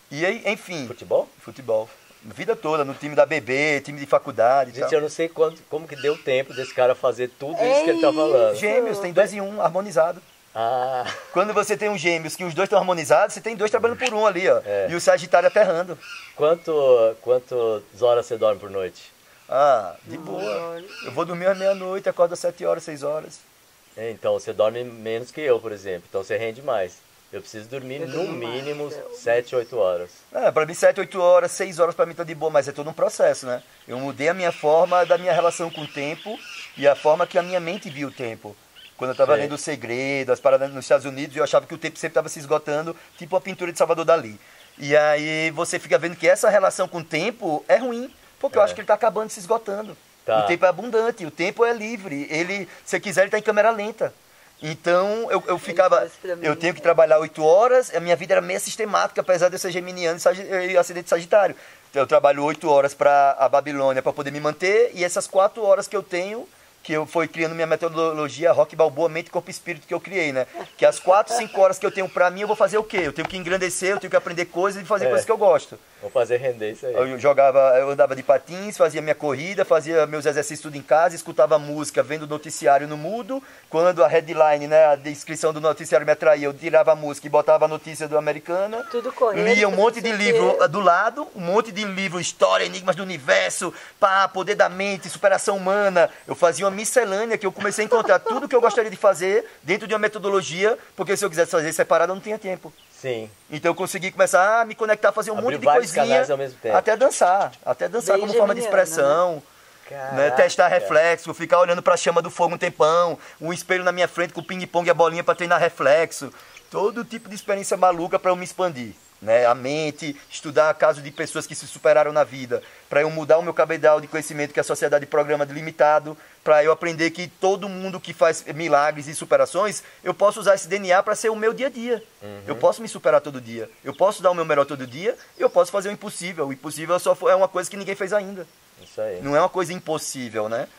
Speaker 2: E aí, enfim...
Speaker 1: Futebol?
Speaker 2: Futebol. Vida toda, no time da B B, time de faculdade e
Speaker 1: Gente,
Speaker 2: tal.
Speaker 1: eu não sei quando, como que deu tempo desse cara fazer tudo isso que ele tá falando.
Speaker 2: Gêmeos, tem dois em um, harmonizado.
Speaker 1: Ah,
Speaker 2: Quando você tem um gêmeos que os dois estão harmonizados, você tem dois trabalhando por um ali, ó.
Speaker 1: É.
Speaker 2: E o Sagitário aterrando.
Speaker 1: quanto, quantas horas você dorme por noite?
Speaker 2: Ah, de boa. Eu vou dormir às meia-noite, acordo às sete horas, seis horas.
Speaker 1: É, então, você dorme menos que eu, por exemplo. Então, você rende mais. Eu preciso dormir
Speaker 3: Eu
Speaker 1: no
Speaker 3: durmo mais,
Speaker 1: mínimo
Speaker 3: eu-
Speaker 1: sete, oito horas.
Speaker 2: É, pra mim sete, oito horas, seis horas pra mim tá de boa, mas é todo um processo, né? Eu mudei a minha forma da minha relação com o tempo e a forma que a minha mente via o tempo. Quando eu tava
Speaker 1: Sei.
Speaker 2: lendo O Segredo, as paradas nos Estados Unidos, eu achava que o tempo sempre tava se esgotando, tipo a pintura de Salvador Dali. E aí você fica vendo que essa relação com o tempo é ruim, porque eu
Speaker 1: É.
Speaker 2: acho que ele tá acabando se esgotando.
Speaker 1: Tá.
Speaker 2: O tempo é abundante, o tempo é livre. Ele, se quiser, ele tá em câmera lenta. Então, eu, eu ficava...
Speaker 3: faz pra mim.
Speaker 2: Eu tenho que trabalhar oito horas, a minha vida era meio sistemática, apesar de eu ser geminiano e sagi- e ascendente sagitário. Então, eu trabalho oito horas para a Babilônia para poder me manter, e essas quatro horas que eu tenho, que eu fui criando minha metodologia Rock Balboa, Mente, Corpo e Espírito, que eu criei, né? Que as quatro, cinco horas que eu tenho para mim, eu vou fazer o quê? Eu tenho que engrandecer, eu tenho que aprender coisas e fazer
Speaker 1: É.
Speaker 2: coisas que eu gosto.
Speaker 1: Vou fazer render isso aí.
Speaker 2: Eu jogava, eu andava de patins, fazia minha corrida, fazia meus exercícios tudo em casa, escutava música, vendo o noticiário no mudo. Quando a headline, né, a descrição do noticiário me atraía, eu tirava a música e botava a notícia do Americana.
Speaker 3: Tudo correndo,
Speaker 2: Lia um
Speaker 3: tudo
Speaker 2: monte de
Speaker 3: não sei
Speaker 2: livro
Speaker 3: o quê.
Speaker 2: do lado, um monte de livro, história, enigmas do universo, pá, poder da mente, superação humana. Eu fazia uma miscelânea que eu comecei a encontrar tudo que eu gostaria de fazer dentro de uma metodologia, porque se eu quisesse fazer separado eu não tinha tempo.
Speaker 1: Sim.
Speaker 2: Então eu consegui começar a me conectar, fazer um
Speaker 1: Abrir
Speaker 2: monte de
Speaker 1: vários
Speaker 2: coisinha,
Speaker 1: canais ao mesmo tempo.
Speaker 2: até dançar, até dançar
Speaker 3: Bem
Speaker 2: como forma de
Speaker 3: geminiana,
Speaker 2: expressão, né?
Speaker 1: Caraca.
Speaker 2: Testar reflexo, ficar olhando para a chama do fogo um tempão, um espelho na minha frente com o ping-pong e a bolinha para treinar reflexo, todo tipo de experiência maluca para eu me expandir, né? A mente, estudar casos de pessoas que se superaram na vida, para eu mudar o meu cabedal de conhecimento que a sociedade programa de limitado, para eu aprender que todo mundo que faz milagres e superações, eu posso usar esse D N A para ser o meu dia a dia.
Speaker 1: Uhum.
Speaker 2: Eu posso me superar todo dia, eu posso dar o meu melhor todo dia, eu posso fazer o impossível. O impossível só é uma coisa que ninguém fez ainda.
Speaker 1: Isso aí.
Speaker 2: Não é uma coisa impossível, né?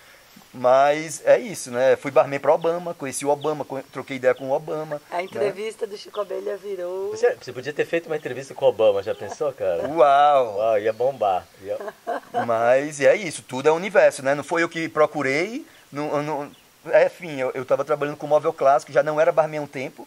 Speaker 2: Mas é isso, né? Fui barman para Obama, conheci o Obama, co- troquei ideia com o Obama.
Speaker 3: A entrevista do Chico Abelha virou...
Speaker 1: Você, você podia ter feito uma entrevista com o Obama, já pensou, cara?
Speaker 2: Né? Uau!
Speaker 1: Uau, ia bombar. Ia...
Speaker 2: Mas é isso, tudo é universo, né? Não foi eu que procurei. Não, não, é, enfim, eu, eu tava trabalhando com móvel clássico, já não era barman há um tempo.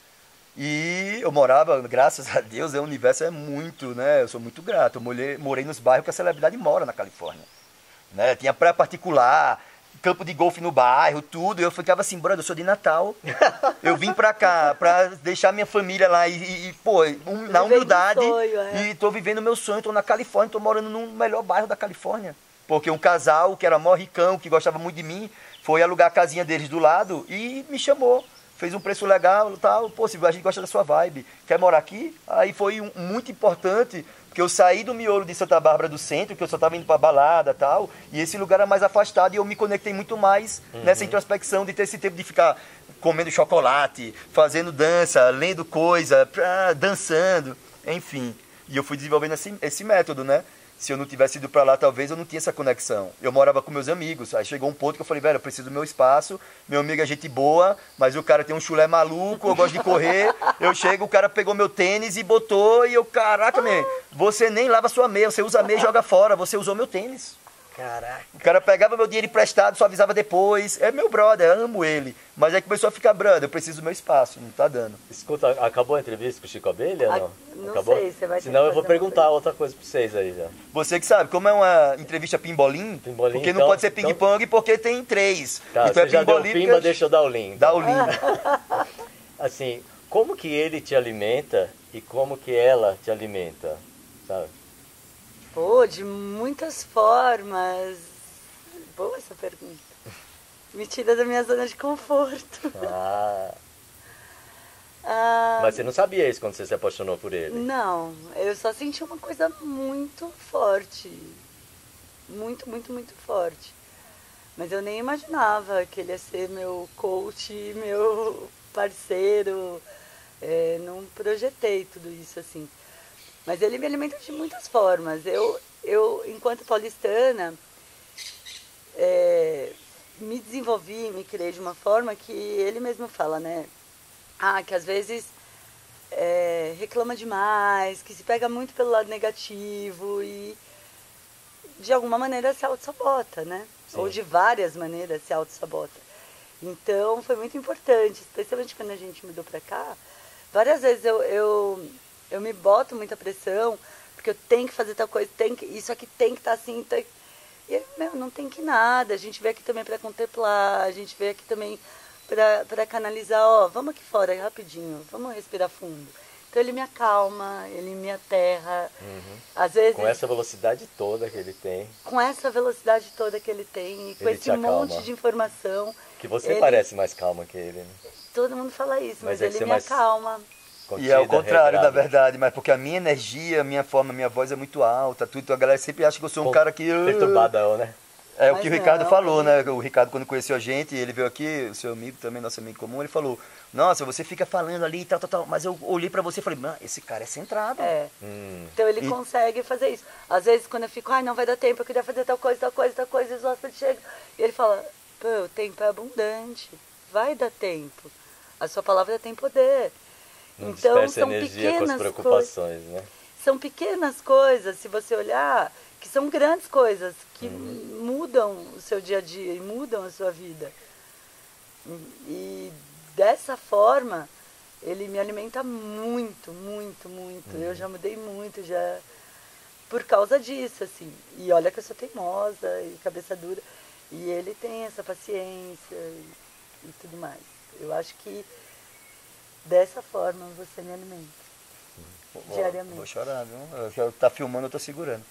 Speaker 2: E eu morava, graças a Deus, o universo é muito, né? Eu sou muito grato. Eu morei, morei nos bairros que a celebridade mora na Califórnia. Né? Tinha praia particular, campo de golfe no bairro, tudo. E eu ficava assim, brother, eu sou de Natal. Eu vim pra cá pra deixar minha família lá e, e, e, pô, um, na
Speaker 3: Vivendo
Speaker 2: humildade.
Speaker 3: um sonho, é.
Speaker 2: E tô vivendo meu sonho, tô na Califórnia, tô morando no melhor bairro da Califórnia. Porque um casal que era mó ricão, que gostava muito de mim, foi alugar a casinha deles do lado e me chamou. Fez um preço legal e tal. Pô, se a gente gosta da sua vibe, quer morar aqui? Aí foi um, muito importante, porque eu saí do miolo de Santa Bárbara do centro, que eu só estava indo pra balada e tal, e esse lugar era mais afastado e eu me conectei muito mais
Speaker 1: Uhum.
Speaker 2: nessa introspecção, de ter esse tempo de ficar comendo chocolate, fazendo dança, lendo coisa, pra- dançando, enfim. E eu fui desenvolvendo esse, esse método, né? Se eu não tivesse ido pra lá, talvez eu não tinha essa conexão. Eu morava com meus amigos. Aí chegou um ponto que eu falei, velho, eu preciso do meu espaço. Meu amigo é gente boa, mas o cara tem um chulé maluco, eu gosto de correr. Eu chego, o cara pegou meu tênis e botou, e eu, caraca, man, você nem lava sua meia, você usa a meia e joga fora, você usou meu tênis.
Speaker 1: Caraca.
Speaker 2: O cara pegava meu dinheiro emprestado, só avisava depois. É meu brother, eu amo ele. Mas aí começou a ficar, brother, eu preciso do meu espaço, não tá dando.
Speaker 1: Escuta, acabou a entrevista com o Chico Abelha ou
Speaker 3: Ah,
Speaker 1: não?
Speaker 3: não
Speaker 1: Acabou?
Speaker 3: sei, você vai ter
Speaker 1: Senão
Speaker 3: que
Speaker 1: eu vou
Speaker 3: fazer uma
Speaker 1: perguntar outra coisa pra vocês aí já.
Speaker 2: Você que sabe, como é uma entrevista pimbolim,
Speaker 1: Pimbolim,
Speaker 2: porque não
Speaker 1: então-
Speaker 2: pode ser ping-pong porque tem três.
Speaker 1: Tá,
Speaker 2: então
Speaker 1: você já deu o
Speaker 2: pimbolim
Speaker 1: pimba,
Speaker 2: porque-
Speaker 1: deixa eu dar o link.
Speaker 2: Dá o link.
Speaker 1: Assim, como que ele te alimenta e como que ela te alimenta, sabe?
Speaker 3: Pô, de muitas formas. Boa essa pergunta. Me tira da minha zona de conforto.
Speaker 1: Ah,
Speaker 3: Ah,
Speaker 1: mas você não sabia isso quando você se apaixonou por ele?
Speaker 3: Não, eu só senti uma coisa muito forte. Muito, muito, muito forte. Mas eu nem imaginava que ele ia ser meu coach, meu parceiro. É, não projetei tudo isso assim. Mas ele me alimenta de muitas formas. Eu, eu enquanto paulistana, é, me desenvolvi, me criei de uma forma que ele mesmo fala, né? Ah, que às vezes é, reclama demais, que se pega muito pelo lado negativo e de alguma maneira se auto-sabota, né?
Speaker 1: Sim.
Speaker 3: Ou de várias maneiras se auto-sabota. Então foi muito importante, especialmente quando a gente mudou pra cá. Várias vezes eu, eu, eu me boto muita pressão, porque eu tenho que fazer tal coisa, tem que, isso aqui tem que estar assim. Tem, e ele, meu, não tem que nada. A gente veio aqui também para contemplar, a gente veio aqui também para canalizar, ó, vamos aqui fora rapidinho, vamos respirar fundo. Então ele me acalma, ele me aterra.
Speaker 1: Uhum.
Speaker 3: Às vezes,
Speaker 1: com essa velocidade toda que ele tem.
Speaker 3: Com essa velocidade toda que ele tem, e com
Speaker 1: Ele
Speaker 3: esse
Speaker 1: te acalma.
Speaker 3: monte de informação.
Speaker 1: Que você
Speaker 3: ele,
Speaker 1: parece mais calma que ele, né?
Speaker 3: Todo mundo fala isso,
Speaker 1: Mas
Speaker 3: mas,
Speaker 1: é que
Speaker 3: ele
Speaker 1: você
Speaker 3: me
Speaker 1: mais
Speaker 3: acalma.
Speaker 1: Contida,
Speaker 2: E é o contrário,
Speaker 1: regrada.
Speaker 2: na verdade, mas porque a minha energia, a minha forma, a minha voz é muito alta, tudo, então a galera sempre acha que eu sou um
Speaker 1: Com-
Speaker 2: cara que...
Speaker 1: Perturbadão, né?
Speaker 2: É o
Speaker 3: Mas
Speaker 2: que o Ricardo
Speaker 3: não,
Speaker 2: falou, né?
Speaker 3: ele-
Speaker 2: O Ricardo, quando conheceu a gente, ele veio aqui, o seu amigo também, nosso amigo comum, ele falou, nossa, você fica falando ali e tal, tal, tal, mas eu olhei pra você e falei, mano, esse cara é centrado.
Speaker 3: É.
Speaker 1: Hum.
Speaker 3: Então ele
Speaker 2: E-
Speaker 3: consegue fazer isso. Às vezes quando eu fico, ai, não vai dar tempo, eu queria fazer tal coisa, tal coisa, tal coisa, e os hóspedes chegam. E ele fala, pô, o tempo é abundante, vai dar tempo. A sua palavra tem poder.
Speaker 1: Não
Speaker 3: Então
Speaker 1: dispersa
Speaker 3: são
Speaker 1: energia com as
Speaker 3: pequenas coisas.
Speaker 1: preocupações, né?
Speaker 3: São pequenas coisas, se você olhar, que são grandes coisas, que
Speaker 1: Uhum.
Speaker 3: mudam o seu dia a dia e mudam a sua vida. E, e dessa forma, ele me alimenta muito, muito, muito.
Speaker 1: Uhum.
Speaker 3: Eu já mudei muito, já por causa disso, assim. E olha que eu sou teimosa e cabeça dura. E ele tem essa paciência e, e tudo mais. Eu acho que dessa forma você me alimenta. Diariamente.
Speaker 2: Vou chorar, viu? Eu quero tá filmando, eu tô segurando.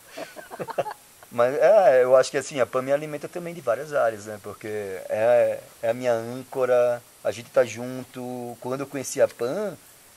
Speaker 2: Mas é, eu acho que assim, a Pam me alimenta também de várias áreas, né? Porque é, é a minha âncora, a gente tá junto. Quando eu conheci a Pam,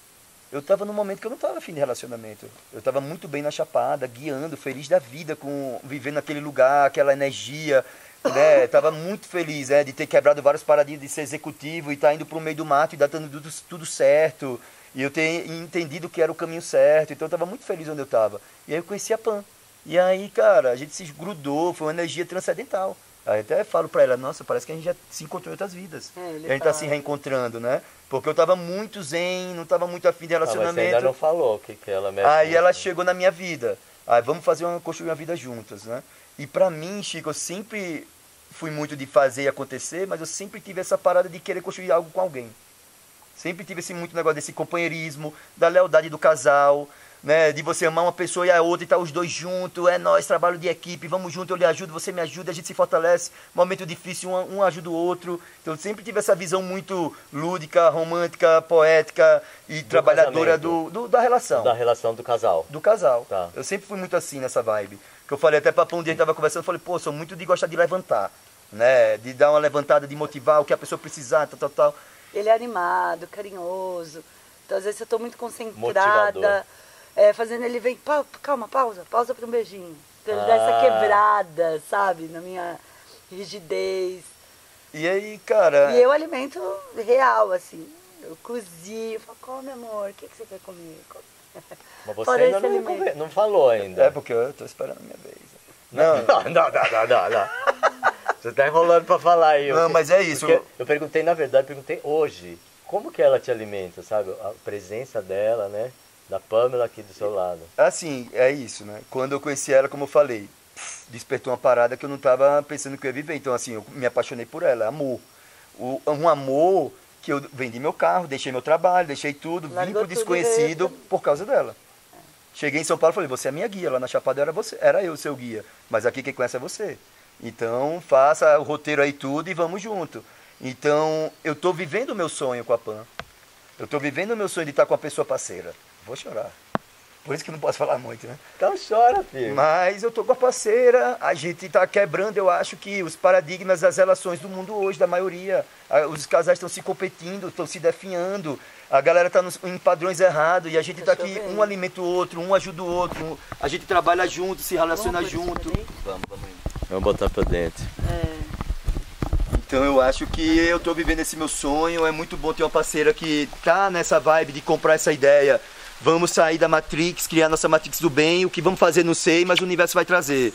Speaker 2: eu tava num momento que eu não tava afim de relacionamento. Eu tava muito bem na Chapada, guiando, feliz da vida, com vivendo naquele lugar, aquela energia, né? Tava muito feliz, né? De ter quebrado vários paradigmas de ser executivo e tá indo pro meio do mato e tá dando tudo, tudo certo. E eu ter entendido que era o caminho certo, então eu estava muito feliz onde eu estava. E aí eu conheci a Pam. E aí, cara, a gente se grudou, foi uma energia transcendental. Aí até falo pra ela, nossa, parece que a gente já se encontrou em outras vidas.
Speaker 3: É, ele
Speaker 2: E a gente tá
Speaker 3: fala.
Speaker 2: se reencontrando, né? Porque eu estava muito zen, não estava muito afim de
Speaker 1: Ah, mas você
Speaker 2: relacionamento.
Speaker 1: ainda não falou o que, que ela mexe.
Speaker 2: Aí ela
Speaker 1: nisso.
Speaker 2: chegou na minha vida. Aí vamos fazer uma, construir uma vida juntas, né? E pra mim, Chico, eu sempre fui muito de fazer e acontecer, mas eu sempre tive essa parada de querer construir algo com alguém. Sempre tive esse muito negócio desse companheirismo, da lealdade do casal, né? De você amar uma pessoa e a outra e estar os dois juntos, é nós, trabalho de equipe, vamos junto, eu lhe ajudo, você me ajuda, a gente se fortalece, momento difícil, um, um ajuda o outro. Então eu sempre tive essa visão muito lúdica, romântica, poética e trabalhadora
Speaker 1: casamento.
Speaker 2: do, do- da relação.
Speaker 1: Da relação do casal.
Speaker 2: Do casal.
Speaker 1: Tá.
Speaker 2: Eu sempre fui muito assim nessa vibe. Que eu falei até pra Pão, um dia a gente tava conversando, eu falei, pô, sou muito de gostar de levantar, né? De dar uma levantada, de motivar o que a pessoa precisar, tal, tal, tal.
Speaker 3: Ele é animado, carinhoso. Então, às vezes, eu estou muito
Speaker 1: Motivador.
Speaker 3: concentrada, é, fazendo ele vem, "Pa- calma, pausa, pausa para um beijinho. Então, ele dá
Speaker 1: Ah.
Speaker 3: essa quebrada, sabe, na minha rigidez.
Speaker 2: E aí, cara...
Speaker 3: E eu alimento real, assim. Eu cozinho, falo, come, amor, o que, que você quer comer? Come.
Speaker 1: Mas você
Speaker 3: Fora
Speaker 1: ainda
Speaker 3: esse
Speaker 1: não,
Speaker 3: alimento.
Speaker 1: conver- não falou ainda.
Speaker 2: É porque eu tô esperando a minha vez. Não,
Speaker 1: Não, não, não, não, não, não. Você tá enrolando pra falar aí.
Speaker 2: Não,
Speaker 1: Eu-
Speaker 2: mas é isso.
Speaker 1: porque Eu perguntei, na verdade, perguntei hoje. Como que ela te alimenta, sabe? A presença dela, né? Da Pamela aqui do seu lado.
Speaker 2: assim, é isso, né? Quando eu conheci ela, como eu falei, pff, despertou uma parada que eu não tava pensando que eu ia viver. Então, assim, eu me apaixonei por ela, amor. O, um amor que eu vendi meu carro, deixei meu trabalho, deixei tudo, vim
Speaker 3: Largou
Speaker 2: pro
Speaker 3: tudo e
Speaker 2: desconhecido
Speaker 3: veio.
Speaker 2: por causa dela. Cheguei em São Paulo e falei, você é minha guia. Lá na Chapada era você, era eu o seu guia. Mas aqui quem conhece é você. Então, faça o roteiro aí tudo e vamos junto. Então, eu tô vivendo o meu sonho com a Pam. Eu tô vivendo o meu sonho de estar com a pessoa parceira. Vou chorar. Por isso que eu não posso falar muito, né?
Speaker 1: Então chora, filho.
Speaker 2: Mas eu tô com a parceira, a gente tá quebrando, eu acho que os paradigmas das relações do mundo hoje, da maioria. A- Os casais estão se competindo, estão se definhando, a galera tá nos- em padrões errados e a gente tá
Speaker 3: Deixa
Speaker 2: aqui,
Speaker 3: eu ver.
Speaker 2: um alimenta o outro, um ajuda o outro, um- a gente trabalha junto, se relaciona
Speaker 3: Vamos por cima
Speaker 2: junto.
Speaker 3: dele?
Speaker 2: Vamos, vamos indo.
Speaker 1: Vamos botar pra dentro.
Speaker 3: É,
Speaker 2: Então eu acho que eu tô vivendo esse meu sonho, é muito bom ter uma parceira que tá nessa vibe de comprar essa ideia. Vamos sair da Matrix, criar nossa Matrix do bem, o que vamos fazer não sei, mas o universo vai trazer.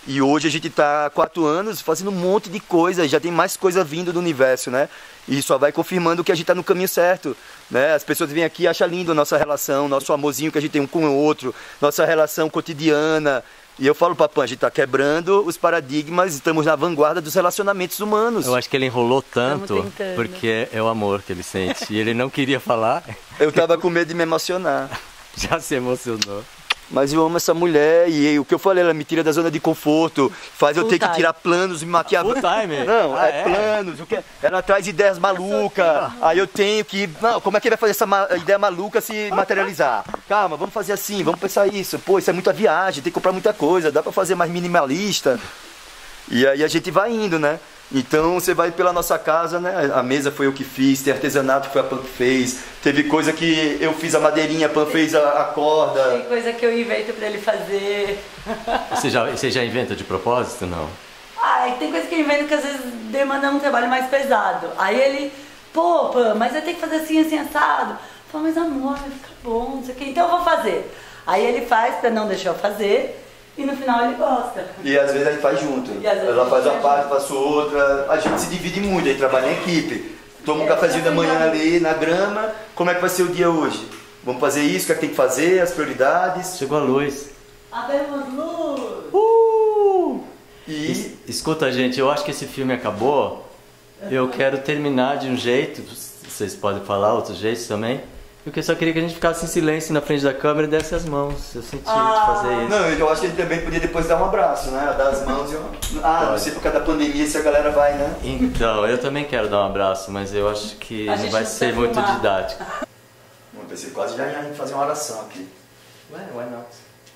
Speaker 2: E hoje a gente está há quatro anos fazendo um monte de coisa, já tem mais coisa vindo do universo, né? E só vai confirmando que a gente está no caminho certo, né? As pessoas vêm aqui e acham lindo a nossa relação, nosso amorzinho que a gente tem um com o outro, nossa relação cotidiana. E eu falo pra Pan, a gente tá quebrando os paradigmas, estamos na vanguarda dos relacionamentos humanos.
Speaker 1: Eu acho que ele enrolou tanto porque é o amor que ele sente. E ele não queria falar.
Speaker 2: Eu tava com medo de me emocionar.
Speaker 1: Já se emocionou.
Speaker 2: Mas eu amo essa mulher e o que eu falei, ela me tira da zona de conforto, faz eu
Speaker 3: Full
Speaker 2: ter
Speaker 3: time.
Speaker 2: que tirar planos, me maquiar.
Speaker 1: Full time?
Speaker 2: Não,
Speaker 1: Ah,
Speaker 2: é,
Speaker 1: é?
Speaker 2: planos. O que... Ela traz ideias malucas. Aí eu tenho que. Não, como é que vai fazer essa ma... ideia maluca se materializar? Calma, vamos fazer assim, vamos pensar isso. Pô, isso é muita viagem, tem que comprar muita coisa, dá pra fazer mais minimalista. E aí a gente vai indo, né? Então você vai pela nossa casa, né? A mesa foi eu que fiz, tem artesanato que foi a Pan que fez, teve coisa que eu fiz a madeirinha, a Pan fez a, a corda.
Speaker 3: Tem coisa que eu invento pra ele fazer.
Speaker 1: Você já, você já inventa de propósito, não?
Speaker 3: Ah, tem coisa que eu invento que às vezes demanda um trabalho mais pesado. Aí ele, pô, Pan, mas eu tenho que fazer assim, assim, assado. Eu falo, mas amor, vai ficar bom, não sei o que, então eu vou fazer. Aí ele faz pra não deixar eu fazer. E no final ele gosta.
Speaker 2: E às vezes a gente faz junto. Ela faz uma parte, faço outra. A gente se divide muito, a gente trabalha em equipe. Toma um cafezinho da manhã ali na grama. Como é que vai ser o dia hoje? Vamos fazer isso, o que é que tem que fazer, as prioridades.
Speaker 1: Chegou a luz.
Speaker 3: Abemos luz!
Speaker 1: Uh!
Speaker 2: E
Speaker 1: Es- Escuta, gente, eu acho que esse filme acabou. Eu quero terminar de um jeito. Vocês podem falar outros jeitos também. Porque eu só queria que a gente ficasse em silêncio na frente da câmera e desse as mãos. Eu senti
Speaker 3: Ah.
Speaker 1: de fazer isso.
Speaker 2: não, eu acho que a gente também podia depois dar um abraço, né? Dar as mãos e um... Ah, não
Speaker 1: Pode.
Speaker 2: sei por causa da pandemia se a galera vai, né?
Speaker 1: Então, eu também quero dar um abraço, mas eu acho que
Speaker 3: A
Speaker 1: não
Speaker 3: gente
Speaker 1: vai
Speaker 3: não
Speaker 1: ser
Speaker 3: precisa
Speaker 1: muito
Speaker 3: filmar.
Speaker 1: didático.
Speaker 2: Eu pensei quase já ia fazer uma oração aqui.
Speaker 1: Ué, why not?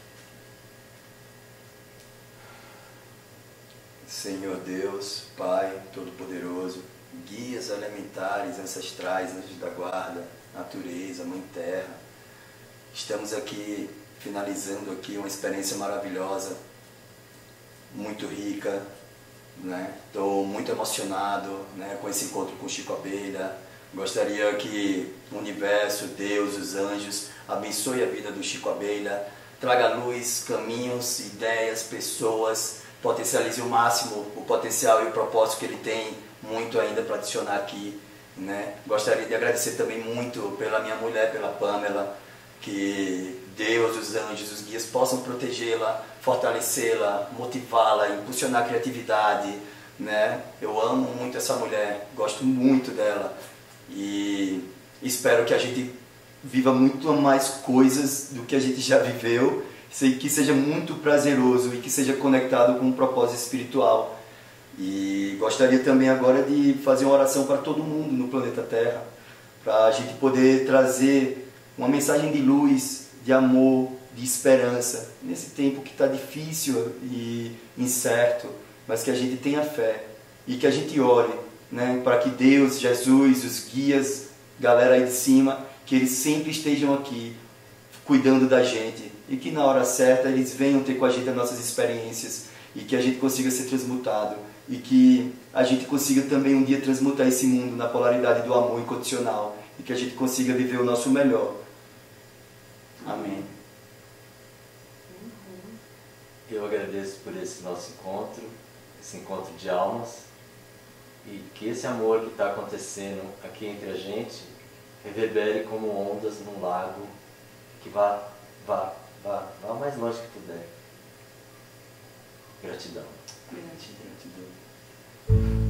Speaker 2: Senhor Deus, Pai Todo-Poderoso, guias elementares, ancestrais, anjos da guarda, natureza, Mãe Terra, estamos aqui finalizando aqui uma experiência maravilhosa, muito rica, né? Estou muito emocionado, né, com esse encontro com Chico Abelha. Gostaria que o universo, Deus, os anjos abençoe a vida do Chico Abelha, traga luz, caminhos, ideias, pessoas, potencialize o máximo o potencial e o propósito que ele tem, muito ainda para adicionar aqui, né? Gostaria de agradecer também muito pela minha mulher, pela Pamela, que Deus, os anjos, os guias possam protegê-la, fortalecê-la, motivá-la, impulsionar a criatividade, né? Eu amo muito essa mulher, gosto muito dela e espero que a gente viva muito mais coisas do que a gente já viveu, que seja muito prazeroso e que seja conectado com um propósito espiritual. E gostaria também agora de fazer uma oração para todo mundo no planeta Terra, para a gente poder trazer uma mensagem de luz, de amor, de esperança, nesse tempo que está difícil e incerto, mas que a gente tenha fé e que a gente ore, né, para que Deus, Jesus, os guias, galera aí de cima, que eles sempre estejam aqui cuidando da gente e que na hora certa eles venham ter com a gente as nossas experiências e que a gente consiga ser transmutado e que a gente consiga também um dia transmutar esse mundo na polaridade do amor incondicional e que a gente consiga viver o nosso melhor. Amém.
Speaker 1: Eu agradeço por esse nosso encontro, esse encontro de almas, e que esse amor que está acontecendo aqui entre a gente reverbere como ondas num lago, que vá, vá, vá, vá o mais longe que puder. Gratidão.
Speaker 2: Gratidão.